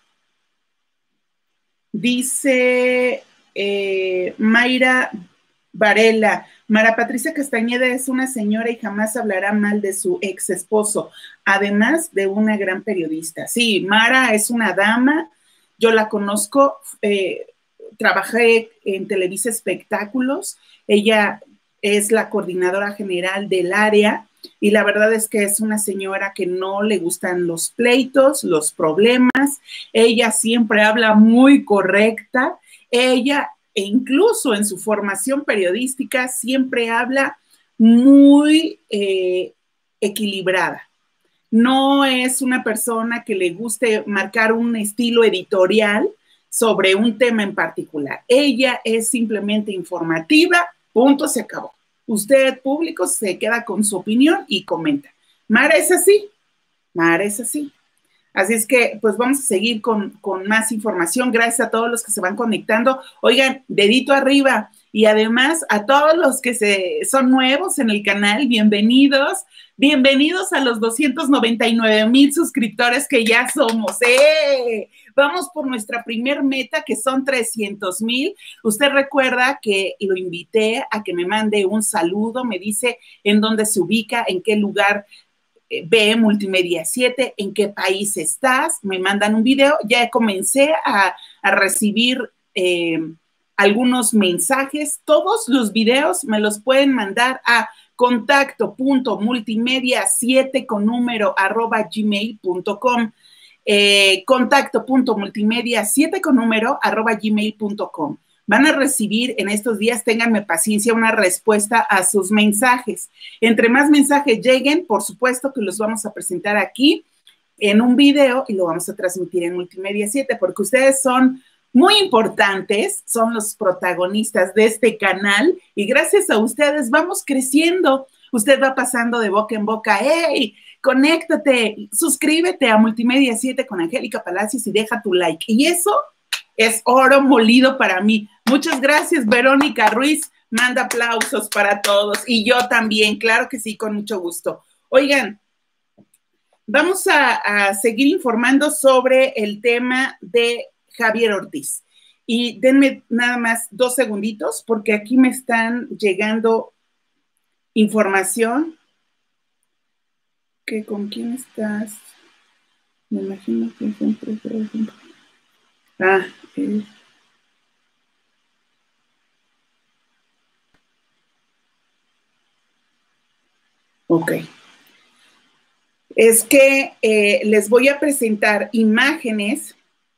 Dice eh, Mayra Varela, Mara Patricia Castañeda es una señora y jamás hablará mal de su ex esposo, además de una gran periodista. Sí, Mara es una dama, yo la conozco, eh, trabajé en Televisa Espectáculos, ella es la coordinadora general del área y la verdad es que es una señora que no le gustan los pleitos, los problemas, ella siempre habla muy correcta, ella e incluso en su formación periodística siempre habla muy eh, equilibrada. No es una persona que le guste marcar un estilo editorial sobre un tema en particular. Ella es simplemente informativa, punto, se acabó. Usted, público, se queda con su opinión y comenta. Mara es así, Mara es así. Así es que, pues vamos a seguir con, con más información. Gracias a todos los que se van conectando. Oigan, dedito arriba. Y además a todos los que se, son nuevos en el canal, bienvenidos. Bienvenidos a los doscientos noventa y nueve mil suscriptores que ya somos. ¡Eh! Vamos por nuestra primer meta, que son trescientos mil. Usted recuerda que lo invité a que me mande un saludo. Me dice en dónde se ubica, en qué lugar ve Multimedia siete, en qué país estás, me mandan un video, ya comencé a, a recibir eh, algunos mensajes, todos los videos me los pueden mandar a contacto punto multimedia siete con número arroba gmail punto com, eh, contacto punto multimedia siete con número arroba gmail punto com. Van a recibir en estos días, ténganme paciencia, una respuesta a sus mensajes. Entre más mensajes lleguen, por supuesto que los vamos a presentar aquí en un video y lo vamos a transmitir en Multimedia siete, porque ustedes son muy importantes, son los protagonistas de este canal y gracias a ustedes vamos creciendo. Usted va pasando de boca en boca. ¡Hey! Conéctate, suscríbete a Multimedia siete con Angélica Palacios y deja tu like. Y eso es oro molido para mí. Muchas gracias, Verónica Ruiz. Manda aplausos para todos. Y yo también, claro que sí, con mucho gusto. Oigan, vamos a, a seguir informando sobre el tema de Javier Ortiz. Y denme nada más dos segunditos, porque aquí me están llegando información. ¿Qué, ¿Con quién estás? Me imagino que siempre... Ah, eh. Ok. Es que eh, les voy a presentar imágenes.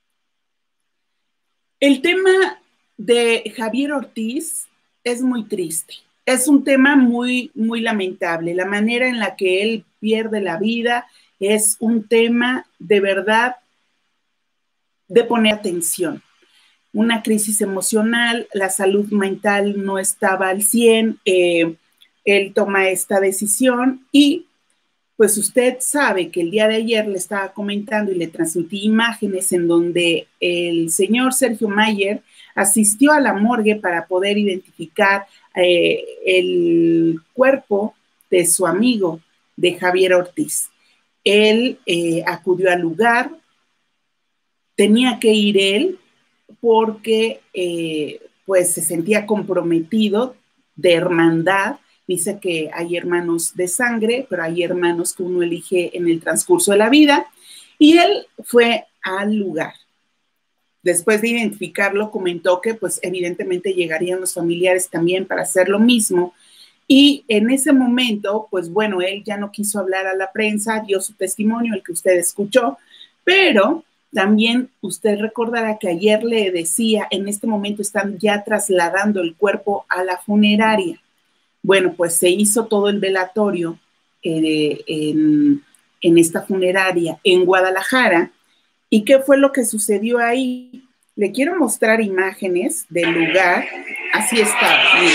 El tema de Javier Ortiz es muy triste. Es un tema muy, muy lamentable. La manera en la que él pierde la vida es un tema de verdad de poner atención. Una crisis emocional, la salud mental no estaba al cien, eh, él toma esta decisión y pues usted sabe que el día de ayer le estaba comentando y le transmití imágenes en donde el señor Sergio Mayer asistió a la morgue para poder identificar eh, el cuerpo de su amigo, de Javier Ortiz. Él eh, acudió al lugar, tenía que ir él porque eh, pues se sentía comprometido de hermandad. Dice que hay hermanos de sangre, pero hay hermanos que uno elige en el transcurso de la vida, y él fue al lugar. Después de identificarlo, comentó que pues evidentemente llegarían los familiares también para hacer lo mismo, y en ese momento, pues bueno, él ya no quiso hablar a la prensa, dio su testimonio, el que usted escuchó, pero también usted recordará que ayer le decía, en este momento están ya trasladando el cuerpo a la funeraria. Bueno, pues se hizo todo el velatorio eh, en, en esta funeraria en Guadalajara. ¿Y qué fue lo que sucedió ahí? Le quiero mostrar imágenes del lugar. Así está. Mira.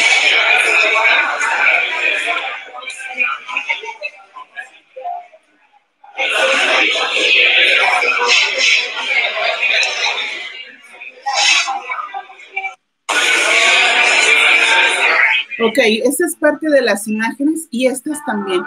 Ok, esta es parte de las imágenes y estas también.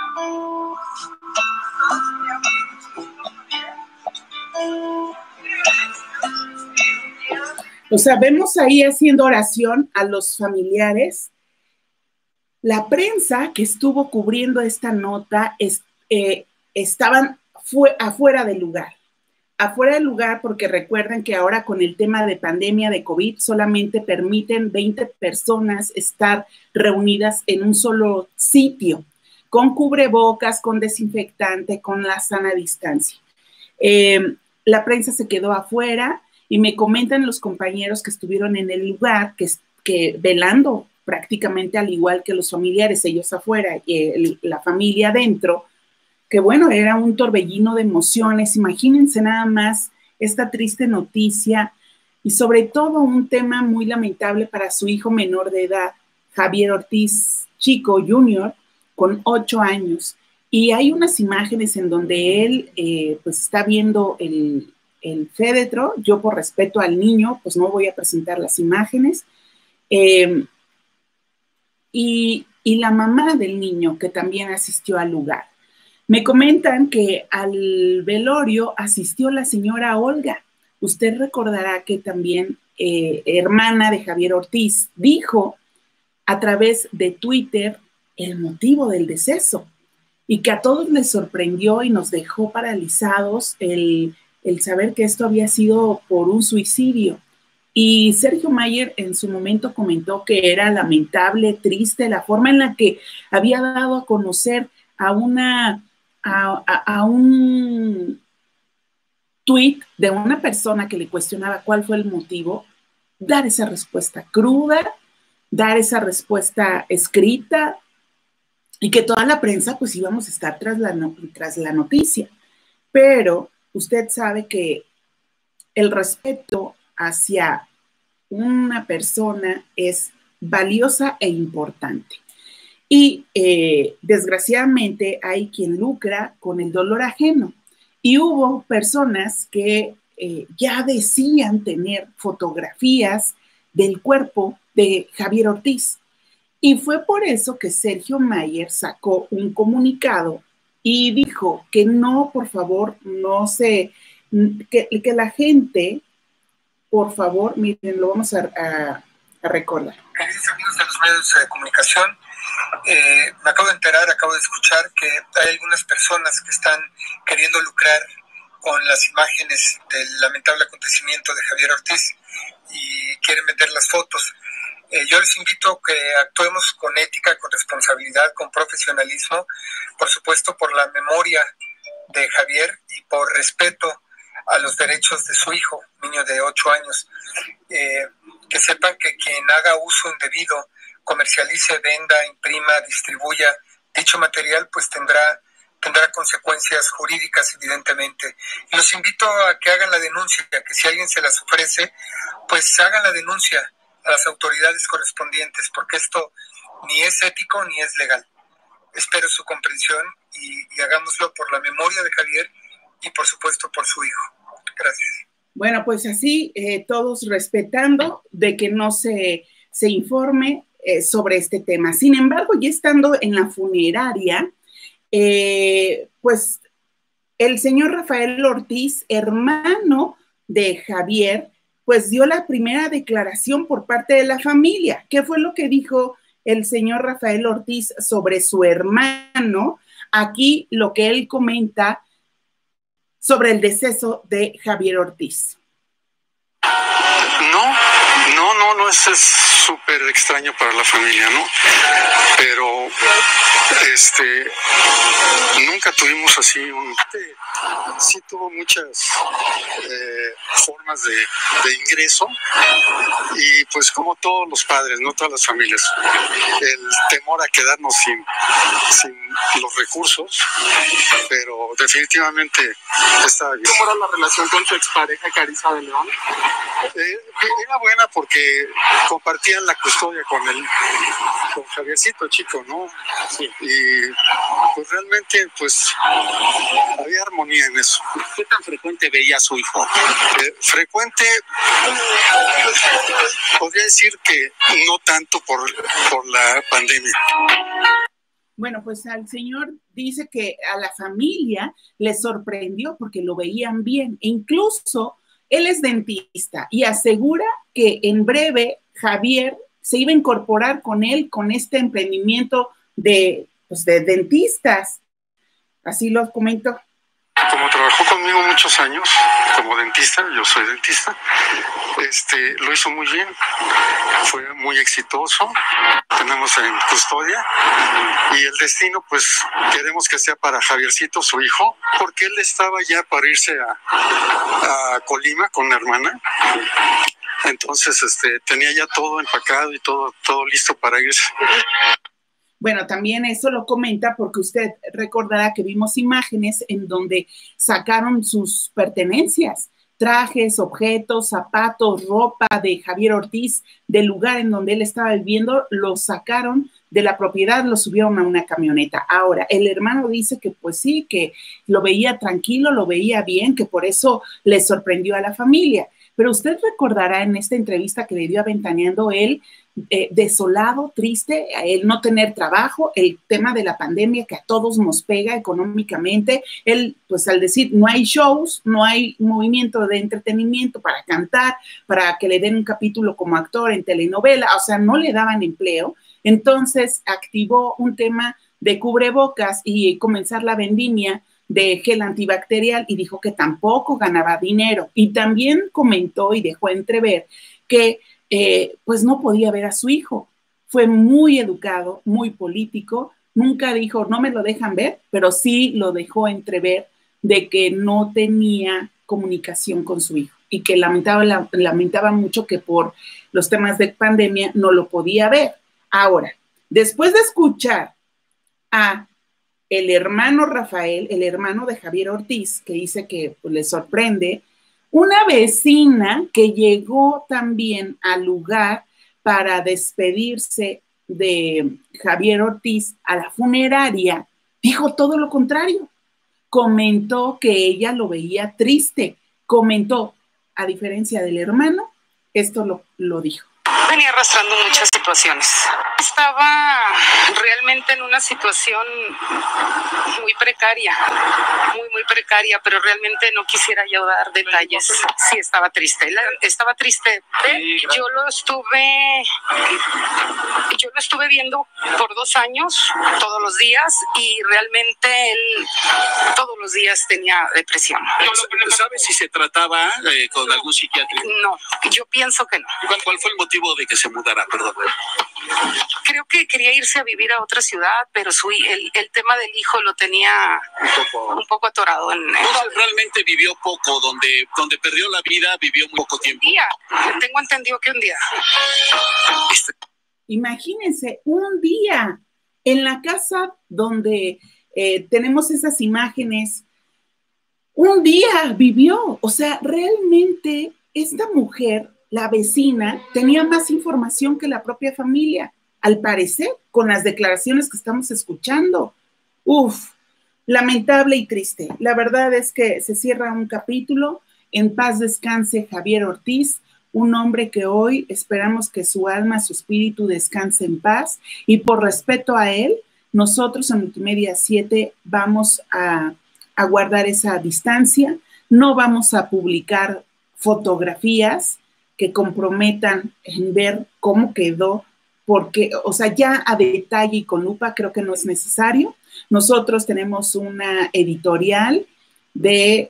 O sea, vemos ahí haciendo oración a los familiares. La prensa que estuvo cubriendo esta nota es, eh, estaban fue, afuera del lugar. Afuera del lugar, porque recuerden que ahora con el tema de pandemia de COVID solamente permiten veinte personas estar reunidas en un solo sitio, con cubrebocas, con desinfectante, con la sana distancia. Eh, la prensa se quedó afuera y me comentan los compañeros que estuvieron en el lugar, que, que velando prácticamente al igual que los familiares, ellos afuera y el, la familia adentro, que bueno, era un torbellino de emociones. Imagínense nada más esta triste noticia y sobre todo un tema muy lamentable para su hijo menor de edad, Javier Ortiz Chico junior, con ocho años. Y hay unas imágenes en donde él eh, pues está viendo el, el féretro. Yo por respeto al niño, pues no voy a presentar las imágenes. Eh, y, y la mamá del niño que también asistió al lugar. Me comentan que al velorio asistió la señora Olga. Usted recordará que también eh, hermana de Javier Ortiz dijo a través de Twitter el motivo del deceso y que a todos les sorprendió y nos dejó paralizados el, el saber que esto había sido por un suicidio. Y Sergio Mayer en su momento comentó que era lamentable, triste la forma en la que había dado a conocer a una... A, a, a un tuit de una persona que le cuestionaba cuál fue el motivo, dar esa respuesta cruda, dar esa respuesta escrita y que toda la prensa pues íbamos a estar tras la, tras la noticia. Pero usted sabe que el respeto hacia una persona es valiosa e importante. Y eh, desgraciadamente hay quien lucra con el dolor ajeno. Y hubo personas que eh, ya decían tener fotografías del cuerpo de Javier Ortiz. Y fue por eso que Sergio Mayer sacó un comunicado y dijo que no, por favor, no se, que, que la gente, por favor, miren, lo vamos a, a, a recordar. Queridos amigos de los medios de comunicación, Eh, me acabo de enterar, acabo de escuchar que hay algunas personas que están queriendo lucrar con las imágenes del lamentable acontecimiento de Javier Ortiz y quieren vender las fotos. Eh, yo les invito a que actuemos con ética, con responsabilidad, con profesionalismo, por supuesto por la memoria de Javier y por respeto a los derechos de su hijo, niño de ocho años. Eh, que sepan que quien haga uso indebido, comercialice, venda, imprima, distribuya dicho material, pues tendrá, tendrá consecuencias jurídicas, evidentemente. Y los invito a que hagan la denuncia, que si alguien se las ofrece, pues hagan la denuncia a las autoridades correspondientes, porque esto ni es ético ni es legal. espero su comprensión y, y hagámoslo por la memoria de Javier y por supuesto por su hijo. Gracias. Bueno, pues así eh, todos respetando de que no se, se informe eh, sobre este tema. Sin embargo, ya estando en la funeraria, eh, pues el señor Rafael Ortiz, hermano de Javier, pues dio la primera declaración por parte de la familia. ¿Qué fue lo que dijo el señor Rafael Ortiz sobre su hermano? Aquí lo que él comenta sobre el deceso de Javier Ortiz. No, no, no, no, es súper extraño para la familia, ¿no? Pero, este, nunca tuvimos así un... Sí tuvo muchas eh, formas de, de ingreso y pues como todos los padres, no todas las familias, el temor a quedarnos sin, sin los recursos, pero definitivamente estaba bien. ¿Cómo era la relación con su expareja Carissa de León? Eh, era buena porque compartían la custodia con el con Javiercito chico, ¿no? Sí. Y pues realmente pues había armonía en eso. ¿Qué tan frecuente veía a su hijo? Eh, frecuente, podría decir que no tanto por, por la pandemia. Bueno, pues al señor dice que a la familia le sorprendió porque lo veían bien. E incluso él es dentista y asegura que en breve Javier se iba a incorporar con él con este emprendimiento de, pues, de dentistas. Así lo comento. Como trabajó conmigo muchos años como dentista, yo soy dentista, este, lo hizo muy bien, fue muy exitoso, tenemos en custodia y el destino pues queremos que sea para Javiercito, su hijo, porque él estaba ya para irse a, a Colima con la hermana. Entonces este, tenía ya todo empacado y todo, todo listo para irse. Bueno, también eso lo comenta porque usted recordará que vimos imágenes en donde sacaron sus pertenencias, trajes, objetos, zapatos, ropa de Javier Ortiz, del lugar en donde él estaba viviendo, los sacaron de la propiedad, lo subieron a una camioneta. Ahora, el hermano dice que pues sí, que lo veía tranquilo, lo veía bien, que por eso le sorprendió a la familia. Pero usted recordará en esta entrevista que le dio a Ventaneando él, eh, desolado, triste, el no tener trabajo, el tema de la pandemia que a todos nos pega económicamente. Él, pues al decir, no hay shows, no hay movimiento de entretenimiento para cantar, para que le den un capítulo como actor en telenovela, o sea, no le daban empleo. Entonces activó un tema de cubrebocas y comenzar la vendimia de gel antibacterial y dijo que tampoco ganaba dinero. Y también comentó y dejó entrever que eh, pues no podía ver a su hijo. Fue muy educado, muy político, nunca dijo no me lo dejan ver, pero sí lo dejó entrever de que no tenía comunicación con su hijo y que lamentaba, lamentaba mucho que por los temas de pandemia no lo podía ver. Ahora, después de escuchar a el hermano Rafael, el hermano de Javier Ortiz, que dice que pues, le sorprende, una vecina que llegó también al lugar para despedirse de Javier Ortiz a la funeraria, dijo todo lo contrario. Comentó que ella lo veía triste. Comentó, a diferencia del hermano, esto lo, lo dijo. Venía arrastrando muchas situaciones. Estaba realmente en una situación muy precaria, muy, muy precaria, pero realmente no quisiera yo dar detalles. Sí, estaba triste, estaba triste. Yo lo estuve, yo lo estuve viendo por dos años, todos los días, y realmente él todos los días tenía depresión. ¿Sabes si se trataba eh, con algún psiquiatra? No, yo pienso que no. ¿Cuál, cuál fue el motivo de que se mudara? Perdón. Creo que quería irse a vivir a otra ciudad, pero su, el, el tema del hijo lo tenía un poco, un poco atorado. En, en... Entonces, realmente vivió poco, donde, donde perdió la vida, vivió muy poco tiempo. Un día, tengo entendido que un día. Este... Imagínense, un día en la casa donde eh, tenemos esas imágenes, un día vivió, o sea, realmente esta mujer, la vecina, tenía más información que la propia familia. al parecer, con las declaraciones que estamos escuchando. Uf, lamentable y triste. La verdad es que se cierra un capítulo. En paz descanse Javier Ortiz, un hombre que hoy esperamos que su alma, su espíritu descanse en paz, y por respeto a él, nosotros en Multimedia siete vamos a, a guardar esa distancia. No vamos a publicar fotografías que comprometan en ver cómo quedó, porque, o sea, ya a detalle y con lupa creo que no es necesario. Nosotros tenemos una editorial de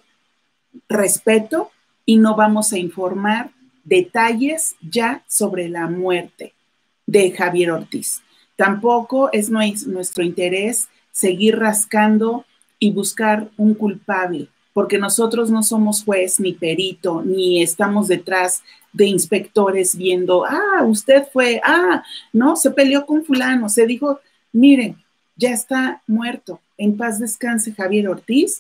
respeto y no vamos a informar detalles ya sobre la muerte de Javier Ortiz. Tampoco es nuestro interés seguir rascando y buscar un culpable, porque nosotros no somos juez ni perito, ni estamos detrás de inspectores viendo, ah, usted fue, ah, no, se peleó con fulano, se dijo, miren, ya está muerto, en paz descanse Javier Ortiz,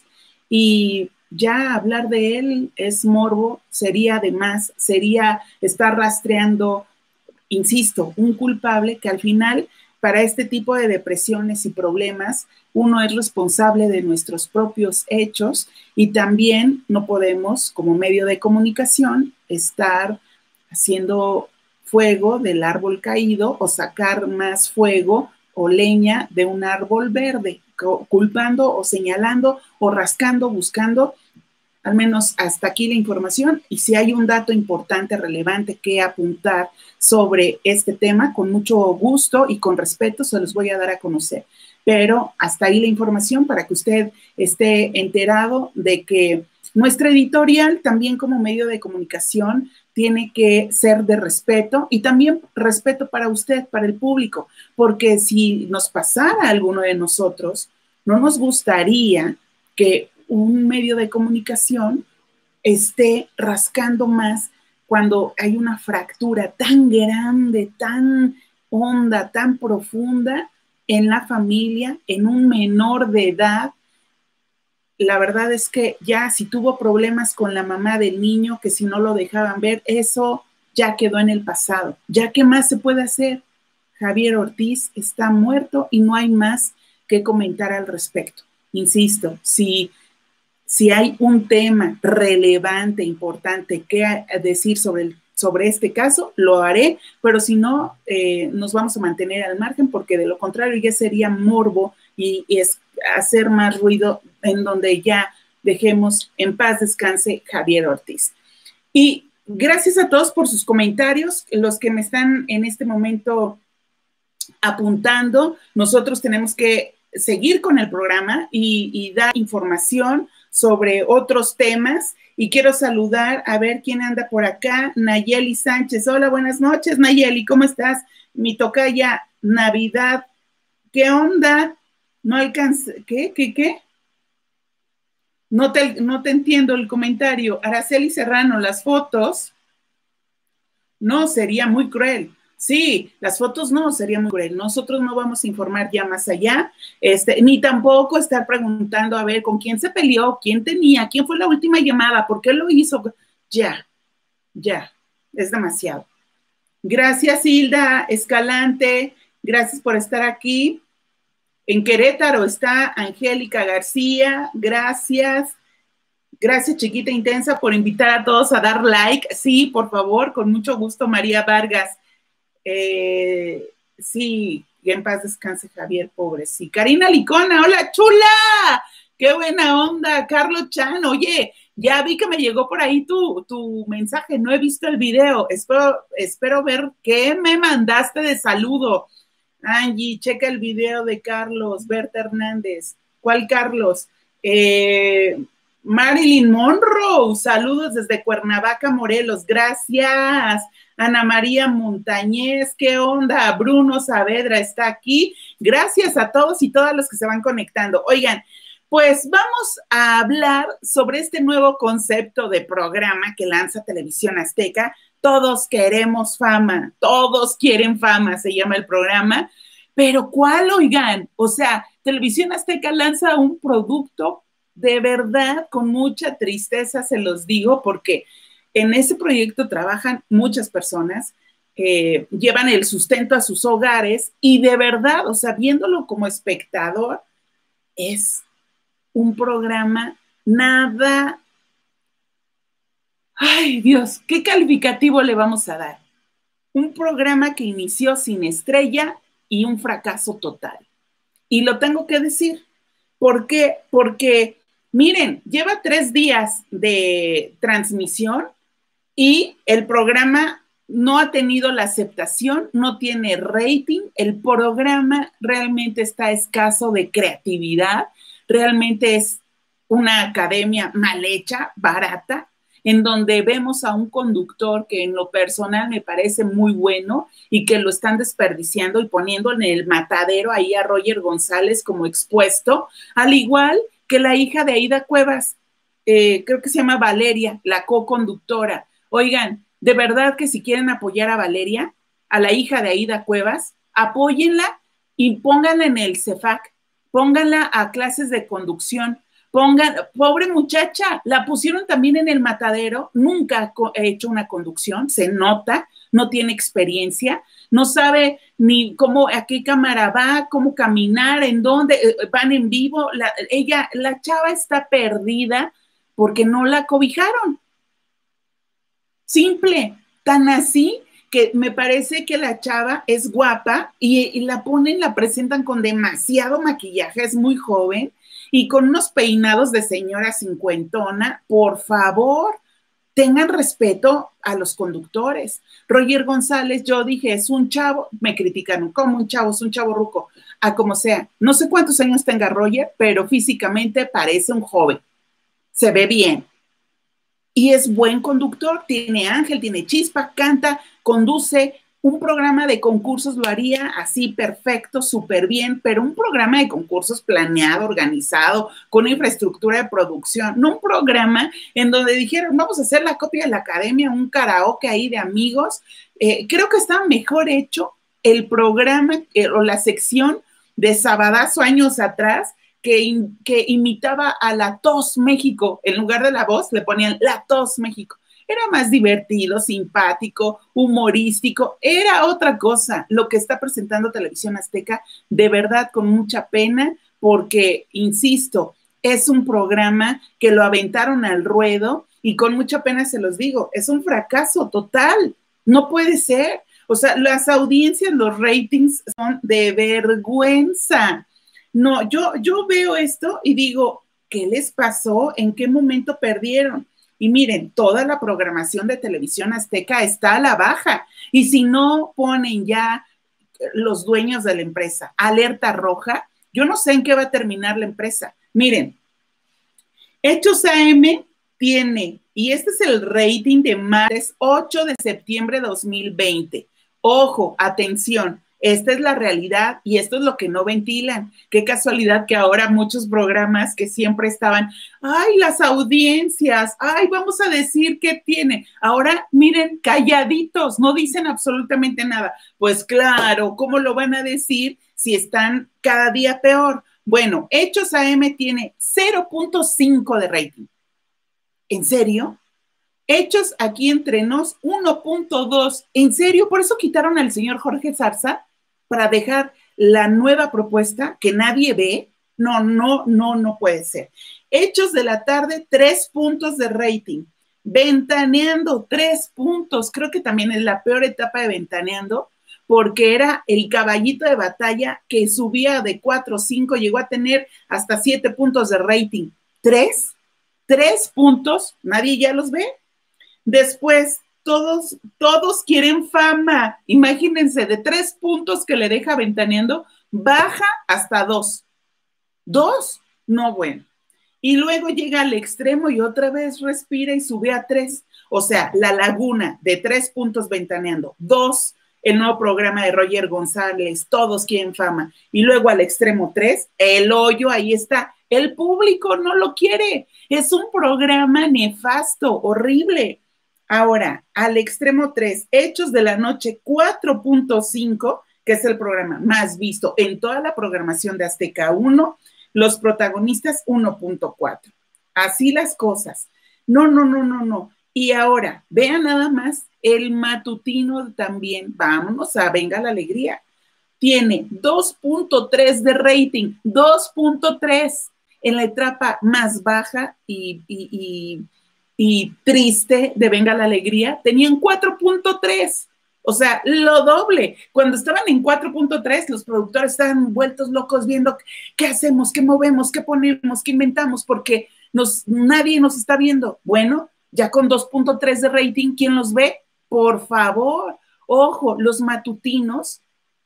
y ya hablar de él es morbo, sería además, sería estar rastreando, insisto, un culpable que al final, para este tipo de depresiones y problemas, uno es responsable de nuestros propios hechos, y también no podemos, como medio de comunicación, estar haciendo fuego del árbol caído o sacar más fuego o leña de un árbol verde, culpando o señalando o rascando, buscando. Al menos hasta aquí la información, y si hay un dato importante, relevante que apuntar sobre este tema, con mucho gusto y con respeto se los voy a dar a conocer. Pero hasta ahí la información para que usted esté enterado de que nuestra editorial, también como medio de comunicación, tiene que ser de respeto, y también respeto para usted, para el público, porque si nos pasara a alguno de nosotros, no nos gustaría que un medio de comunicación esté rascando más cuando hay una fractura tan grande, tan honda, tan profunda en la familia, en un menor de edad. La verdad es que ya si tuvo problemas con la mamá del niño, que si no lo dejaban ver, eso ya quedó en el pasado. ¿Ya qué más se puede hacer? Javier Ortiz está muerto y no hay más que comentar al respecto. Insisto, si Si hay un tema relevante, importante que decir sobre, el, sobre este caso, lo haré, pero si no, eh, nos vamos a mantener al margen, porque de lo contrario ya sería morbo y, y es hacer más ruido, en donde ya dejemos en paz descanse Javier Ortiz. Y gracias a todos por sus comentarios, los que me están en este momento apuntando. Nosotros tenemos que seguir con el programa y, y dar información sobre otros temas, y quiero saludar a ver quién anda por acá. Nayeli Sánchez. Hola, buenas noches, Nayeli, ¿cómo estás? Mi tocaya Navidad. ¿Qué onda? No alcancé. ¿Qué? ¿Qué? ¿Qué? No te, no te entiendo el comentario. Araceli Serrano, las fotos. No, sería muy cruel. Sí, las fotos no, sería muy cruel. Nosotros no vamos a informar ya más allá, este, ni tampoco estar preguntando a ver con quién se peleó, quién tenía, quién fue la última llamada, por qué lo hizo. Ya, ya, es demasiado. Gracias, Hilda Escalante, gracias por estar aquí. En Querétaro está Angélica García, gracias. Gracias, Chiquita Intensa, por invitar a todos a dar like. Sí, por favor, con mucho gusto, María Vargas. Eh, sí, y en paz descanse Javier, pobre. Sí, Karina Licona, hola, chula. Qué buena onda, Carlos Chan. Oye, ya vi que me llegó por ahí tu, tu mensaje, no he visto el video. Espero, espero ver qué me mandaste de saludo. Angie, checa el video de Carlos Berta Hernández. ¿Cuál Carlos? Eh, Marilyn Monroe, saludos desde Cuernavaca, Morelos, gracias. Ana María Montañez, ¿qué onda? Bruno Saavedra está aquí. Gracias a todos y todas los que se van conectando. Oigan, pues vamos a hablar sobre este nuevo concepto de programa que lanza Televisión Azteca. Todos queremos fama, todos quieren fama, se llama el programa. Pero ¿cuál, oigan? O sea, Televisión Azteca lanza un producto de verdad con mucha tristeza, se los digo, porque en ese proyecto trabajan muchas personas eh, llevan el sustento a sus hogares y de verdad, o sea, viéndolo como espectador, es un programa nada... Ay, Dios, ¿qué calificativo le vamos a dar? Un programa que inició sin estrella y un fracaso total. Y lo tengo que decir. ¿Por qué? Porque, miren, lleva tres días de transmisión y el programa no ha tenido la aceptación, no tiene rating, el programa realmente está escaso de creatividad, realmente es una academia mal hecha, barata, en donde vemos a un conductor que en lo personal me parece muy bueno y que lo están desperdiciando y poniendo en el matadero ahí a Roger González como expuesto, al igual que la hija de Aida Cuevas, eh, creo que se llama Valeria, la co-conductora. Oigan, de verdad que si quieren apoyar a Valeria, a la hija de Aida Cuevas, apóyenla y pónganla en el CEFAC, pónganla a clases de conducción. Pongan, pobre muchacha, la pusieron también en el matadero, nunca ha hecho una conducción, se nota, no tiene experiencia, no sabe ni cómo, a qué cámara va, cómo caminar, en dónde, van en vivo, la, ella, la chava está perdida porque no la cobijaron. Simple, tan así que me parece que la chava es guapa y, y la ponen, la presentan con demasiado maquillaje, es muy joven, y con unos peinados de señora cincuentona. Por favor, tengan respeto a los conductores. Roger González, yo dije, es un chavo, me criticaron, como un chavo, es un chavo ruco, a como sea. No sé cuántos años tenga Roger, pero físicamente parece un joven. Se ve bien. Y es buen conductor, tiene ángel, tiene chispa, canta, conduce. Un programa de concursos lo haría así perfecto, súper bien, pero un programa de concursos planeado, organizado, con infraestructura de producción, no un programa en donde dijeron, vamos a hacer la copia de la academia, un karaoke ahí de amigos. Eh, creo que está mejor hecho el programa eh, o la sección de Sabadazo años atrás, que, in, que imitaba a La Tos México. En lugar de la voz, le ponían La Tos México. Era más divertido, simpático, humorístico, era otra cosa. Lo que está presentando Televisión Azteca, de verdad, con mucha pena, porque, insisto, es un programa que lo aventaron al ruedo y con mucha pena se los digo, es un fracaso total, no puede ser. O sea, las audiencias, los ratings son de vergüenza. No, yo, yo veo esto y digo, ¿qué les pasó? ¿En qué momento perdieron? Y miren, toda la programación de Televisión Azteca está a la baja. Y si no ponen ya los dueños de la empresa alerta roja, yo no sé en qué va a terminar la empresa. Miren, Hechos A M tiene, y este es el rating de martes ocho de septiembre de dos mil veinte. Ojo, atención. Esta es la realidad y esto es lo que no ventilan. Qué casualidad que ahora muchos programas que siempre estaban, ay, las audiencias, ay, vamos a decir qué tiene. Ahora, miren, calladitos, no dicen absolutamente nada. Pues claro, ¿cómo lo van a decir si están cada día peor? Bueno, Hechos A M tiene cero punto cinco de rating. ¿En serio? Hechos Aquí Entre Nos, uno punto dos. ¿En serio? ¿Por eso quitaron al señor Jorge Zarza? Para dejar la nueva propuesta que nadie ve. No, no, no, no puede ser. Hechos de la Tarde, tres puntos de rating. Ventaneando, tres puntos. Creo que también es la peor etapa de Ventaneando, porque era el caballito de batalla que subía de cuatro o cinco, llegó a tener hasta siete puntos de rating. ¿Tres? ¿Tres puntos? ¿Nadie ya los ve? Después, todos, todos quieren fama. Imagínense, de tres puntos que le deja Ventaneando, baja hasta dos. ¿Dos? No, bueno. Y luego llega al extremo y otra vez respira y sube a tres. O sea, La Laguna, de tres puntos Ventaneando. Dos, el nuevo programa de Roger González, todos quieren fama. Y luego al extremo tres, El Hoyo, ahí está. El público no lo quiere. Es un programa nefasto, horrible. Ahora, al extremo tres, Hechos de la Noche, cuatro punto cinco, que es el programa más visto en toda la programación de Azteca uno, los protagonistas uno punto cuatro. Así las cosas. No, no, no, no, no. Y ahora, vean nada más, el matutino también, vámonos a Venga la Alegría, tiene dos punto tres de rating, dos punto tres en la etapa más baja y, y, y, y triste de Venga la Alegría, tenían cuatro punto tres. O sea, lo doble. Cuando estaban en cuatro punto tres, los productores estaban vueltos locos viendo qué hacemos, qué movemos, qué ponemos, qué inventamos, porque nos, nadie nos está viendo. Bueno, ya con dos punto tres de rating, ¿quién los ve? Por favor, ojo, los matutinos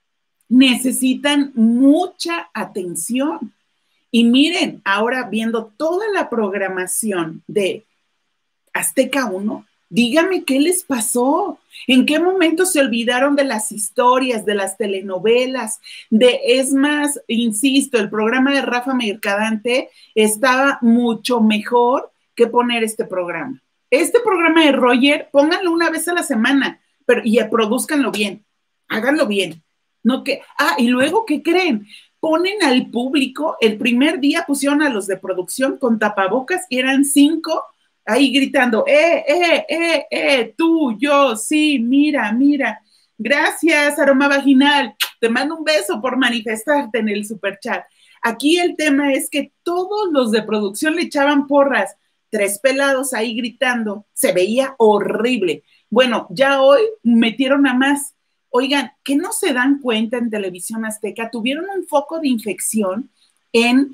necesitan mucha atención. Y miren, ahora viendo toda la programación de Azteca uno, dígame qué les pasó, en qué momento se olvidaron de las historias, de las telenovelas, de, es más, insisto, el programa de Rafa Mercadante estaba mucho mejor que poner este programa. Este programa de Roger, pónganlo una vez a la semana, pero y produzcanlo bien, háganlo bien. No que, ah, y luego, ¿qué creen? Ponen al público, el primer día pusieron a los de producción con tapabocas y eran cinco ahí gritando, eh, eh, eh, eh, tú, yo, sí, mira, mira, gracias, Aroma Vaginal, te mando un beso por manifestarte en el superchat. Aquí el tema es que todos los de producción le echaban porras, tres pelados ahí gritando, se veía horrible. Bueno, ya hoy metieron a más. Oigan, ¿qué no se dan cuenta en Televisión Azteca? Tuvieron un foco de infección en,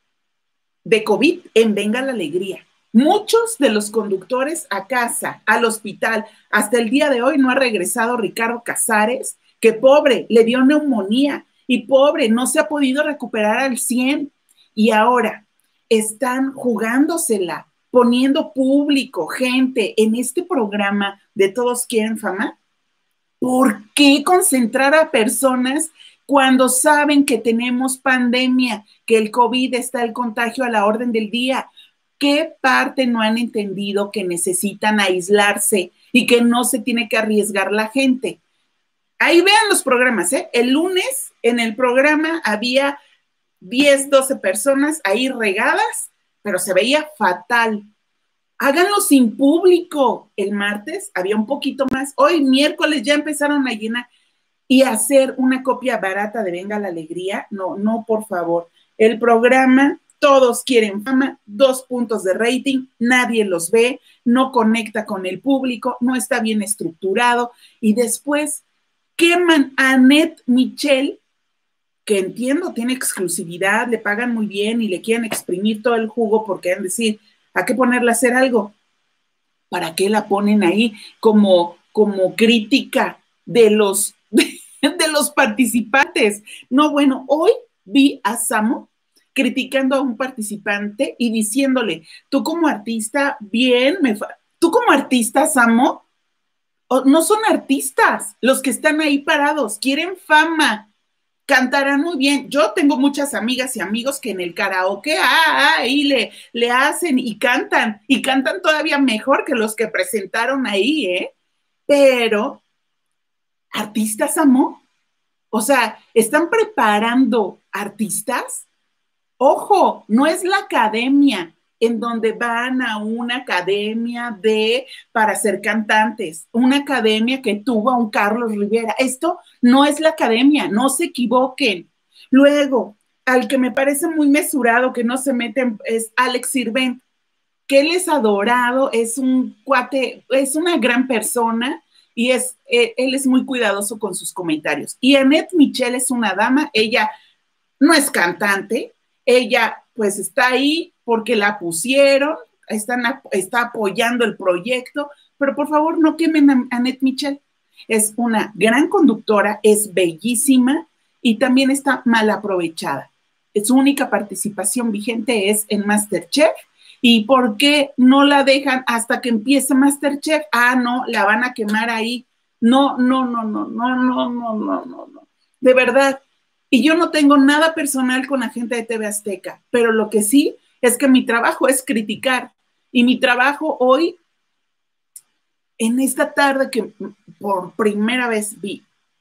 de COVID en Venga la Alegría. Muchos de los conductores a casa, al hospital, hasta el día de hoy no ha regresado Ricardo Casares, que pobre, le dio neumonía y pobre, no se ha podido recuperar al cien. Y ahora están jugándosela, poniendo público, gente, en este programa de Todos Quieren Fama. ¿Por qué concentrar a personas cuando saben que tenemos pandemia, que el COVID está el contagio a la orden del día? ¿Qué parte no han entendido que necesitan aislarse y que no se tiene que arriesgar la gente? Ahí vean los programas, ¿eh? El lunes en el programa había diez, doce personas ahí regadas, pero se veía fatal. Háganlo sin público. El martes había un poquito más. Hoy, miércoles, ya empezaron a llenar y hacer una copia barata de Venga la Alegría. No, no, por favor. El programa, Todos Quieren Fama, dos puntos de rating, nadie los ve, no conecta con el público, no está bien estructurado. Y después queman a Annette Michel, que entiendo, tiene exclusividad, le pagan muy bien y le quieren exprimir todo el jugo porque han de decir, ¿a qué ponerla a hacer algo? ¿Para qué la ponen ahí como, como crítica de los, de, de los participantes? No, bueno, hoy vi a Samo criticando a un participante y diciéndole, tú como artista, bien, me fa tú como artista, Samo, no son artistas los que están ahí parados, quieren fama. Cantarán muy bien. Yo tengo muchas amigas y amigos que en el karaoke, ah, ah, ahí le, le hacen y cantan, y cantan todavía mejor que los que presentaron ahí, ¿eh? Pero, ¿artistas, Amo? O sea, ¿están preparando artistas? Ojo, no es la academia en donde van a una academia de para ser cantantes, una academia que tuvo a un Carlos Rivera. Esto no es la academia, no se equivoquen. Luego, al que me parece muy mesurado, que no se mete, es Alex Sirvent, que él es adorado, es un cuate, es una gran persona y es, eh, él es muy cuidadoso con sus comentarios. Y Annette Michel es una dama, ella no es cantante, ella pues está ahí porque la pusieron, están, está apoyando el proyecto, pero por favor no quemen a Annette Michel. Es una gran conductora, es bellísima y también está mal aprovechada. Su única participación vigente es en MasterChef. ¿Y por qué no la dejan hasta que empiece MasterChef? Ah, no, la van a quemar ahí. No, no, no, no, no, no, no, no, no, no. De verdad. Y yo no tengo nada personal con la gente de T V Azteca, pero lo que sí es que mi trabajo es criticar. Y mi trabajo hoy, en esta tarde que por primera vez vi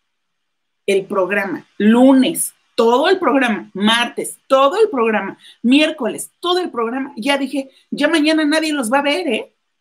el programa, lunes, todo el programa, martes, todo el programa, miércoles, todo el programa, ya dije, ya mañana nadie los va a ver, ¿eh?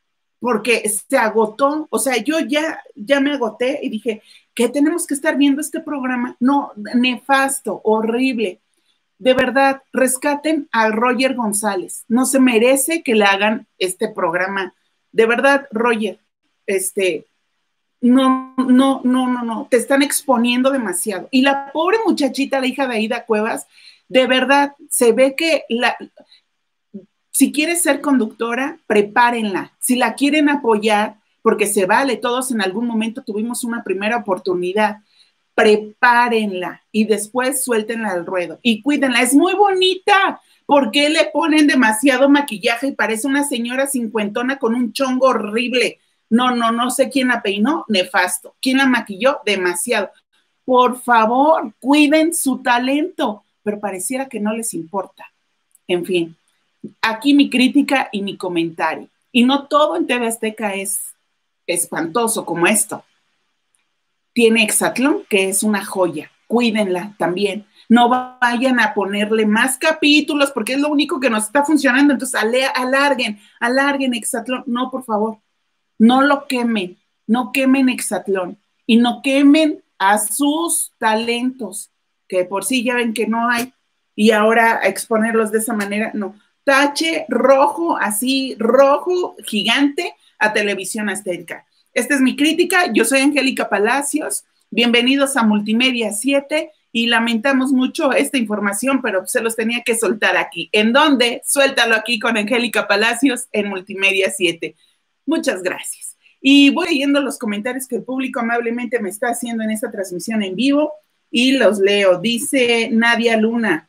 porque se agotó, o sea, yo ya, ya me agoté y dije, ¿qué tenemos que estar viendo este programa? No, nefasto, horrible. De verdad, rescaten a Roger González, no se merece que le hagan este programa. De verdad, Roger, este, no, no, no, no, no, te están exponiendo demasiado. Y la pobre muchachita, la hija de Aida Cuevas, de verdad, se ve que la... Si quiere ser conductora, prepárenla. Si la quieren apoyar, porque se vale, todos en algún momento tuvimos una primera oportunidad, prepárenla y después suéltenla al ruedo y cuídenla. Es muy bonita. ¿Por qué le ponen demasiado maquillaje y parece una señora cincuentona con un chongo horrible? No, no, no sé quién la peinó, nefasto. ¿Quién la maquilló? Demasiado. Por favor, cuiden su talento, pero pareciera que no les importa. En fin. Aquí mi crítica y mi comentario. Y no todo en T V Azteca es espantoso como esto. Tiene Exatlón, que es una joya. Cuídenla también. No vayan a ponerle más capítulos porque es lo único que nos está funcionando. Entonces, alarguen, alarguen Exatlón. No, por favor. No lo quemen. No quemen Exatlón. Y no quemen a sus talentos, que por sí ya ven que no hay. Y ahora a exponerlos de esa manera, no. Tache rojo, así, rojo, gigante, a Televisión Azteca. Esta es mi crítica. Yo soy Angélica Palacios. Bienvenidos a Multimedia siete y lamentamos mucho esta información, pero se los tenía que soltar aquí. ¿En dónde? Suéltalo aquí con Angélica Palacios en Multimedia siete. Muchas gracias. Y voy leyendo los comentarios que el público amablemente me está haciendo en esta transmisión en vivo y los leo. Dice Nadia Luna.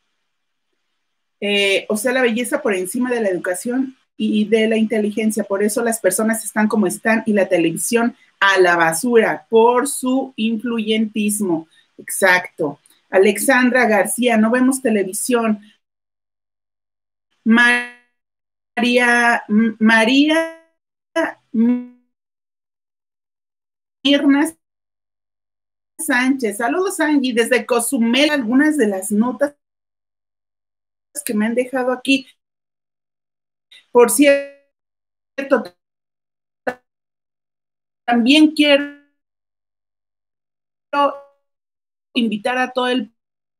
Eh, o sea, la belleza por encima de la educación y de la inteligencia, por eso las personas están como están y la televisión a la basura por su influyentismo. Exacto. Alexandra García, no vemos televisión. María, María Mirna Sánchez, saludos Angie, desde Cozumel, algunas de las notas que me han dejado aquí. Por cierto, también quiero invitar a todo el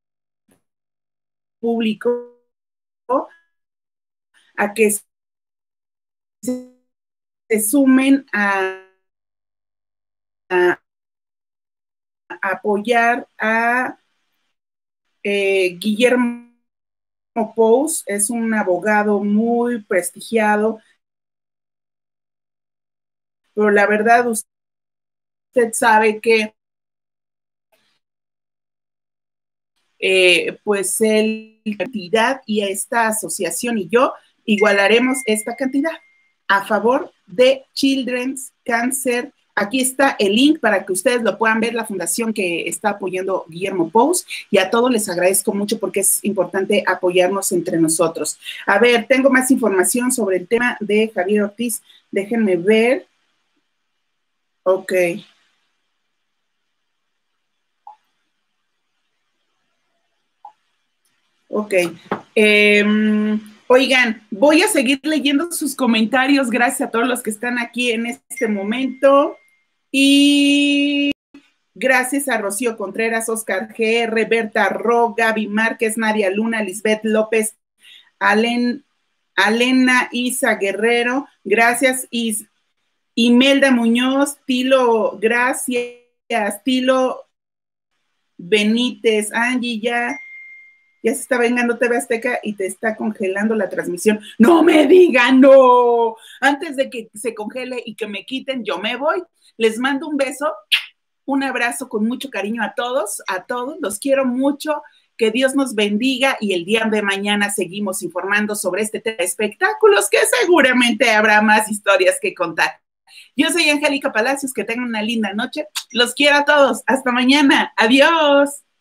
público a que se, se sumen a, a, a apoyar a eh, Guillermo Pous. Es un abogado muy prestigiado, pero la verdad usted sabe que eh, pues el cantidad y a esta asociación y yo igualaremos esta cantidad a favor de Children's Cancer. Aquí está el link para que ustedes lo puedan ver, la fundación que está apoyando Guillermo Pous, y a todos les agradezco mucho porque es importante apoyarnos entre nosotros. A ver, tengo más información sobre el tema de Javier Ortiz. Déjenme ver. Ok. Ok. Eh, oigan, voy a seguir leyendo sus comentarios. Gracias a todos los que están aquí en este momento. Y gracias a Rocío Contreras, Oscar G R, Berta Ro, Gaby Márquez, Nadia Luna, Lisbeth López, Alen, Alena Isa Guerrero. Gracias, Is, Imelda Muñoz, Tilo, gracias, Tilo Benítez, Angie, ya. Ya se está vengando T V Azteca y te está congelando la transmisión. ¡No me digan, no! Antes de que se congele y que me quiten, yo me voy. Les mando un beso, un abrazo con mucho cariño a todos, a todos. Los quiero mucho. Que Dios nos bendiga y el día de mañana seguimos informando sobre este tema de espectáculos, que seguramente habrá más historias que contar. Yo soy Angélica Palacios. Que tengan una linda noche. Los quiero a todos. Hasta mañana. Adiós.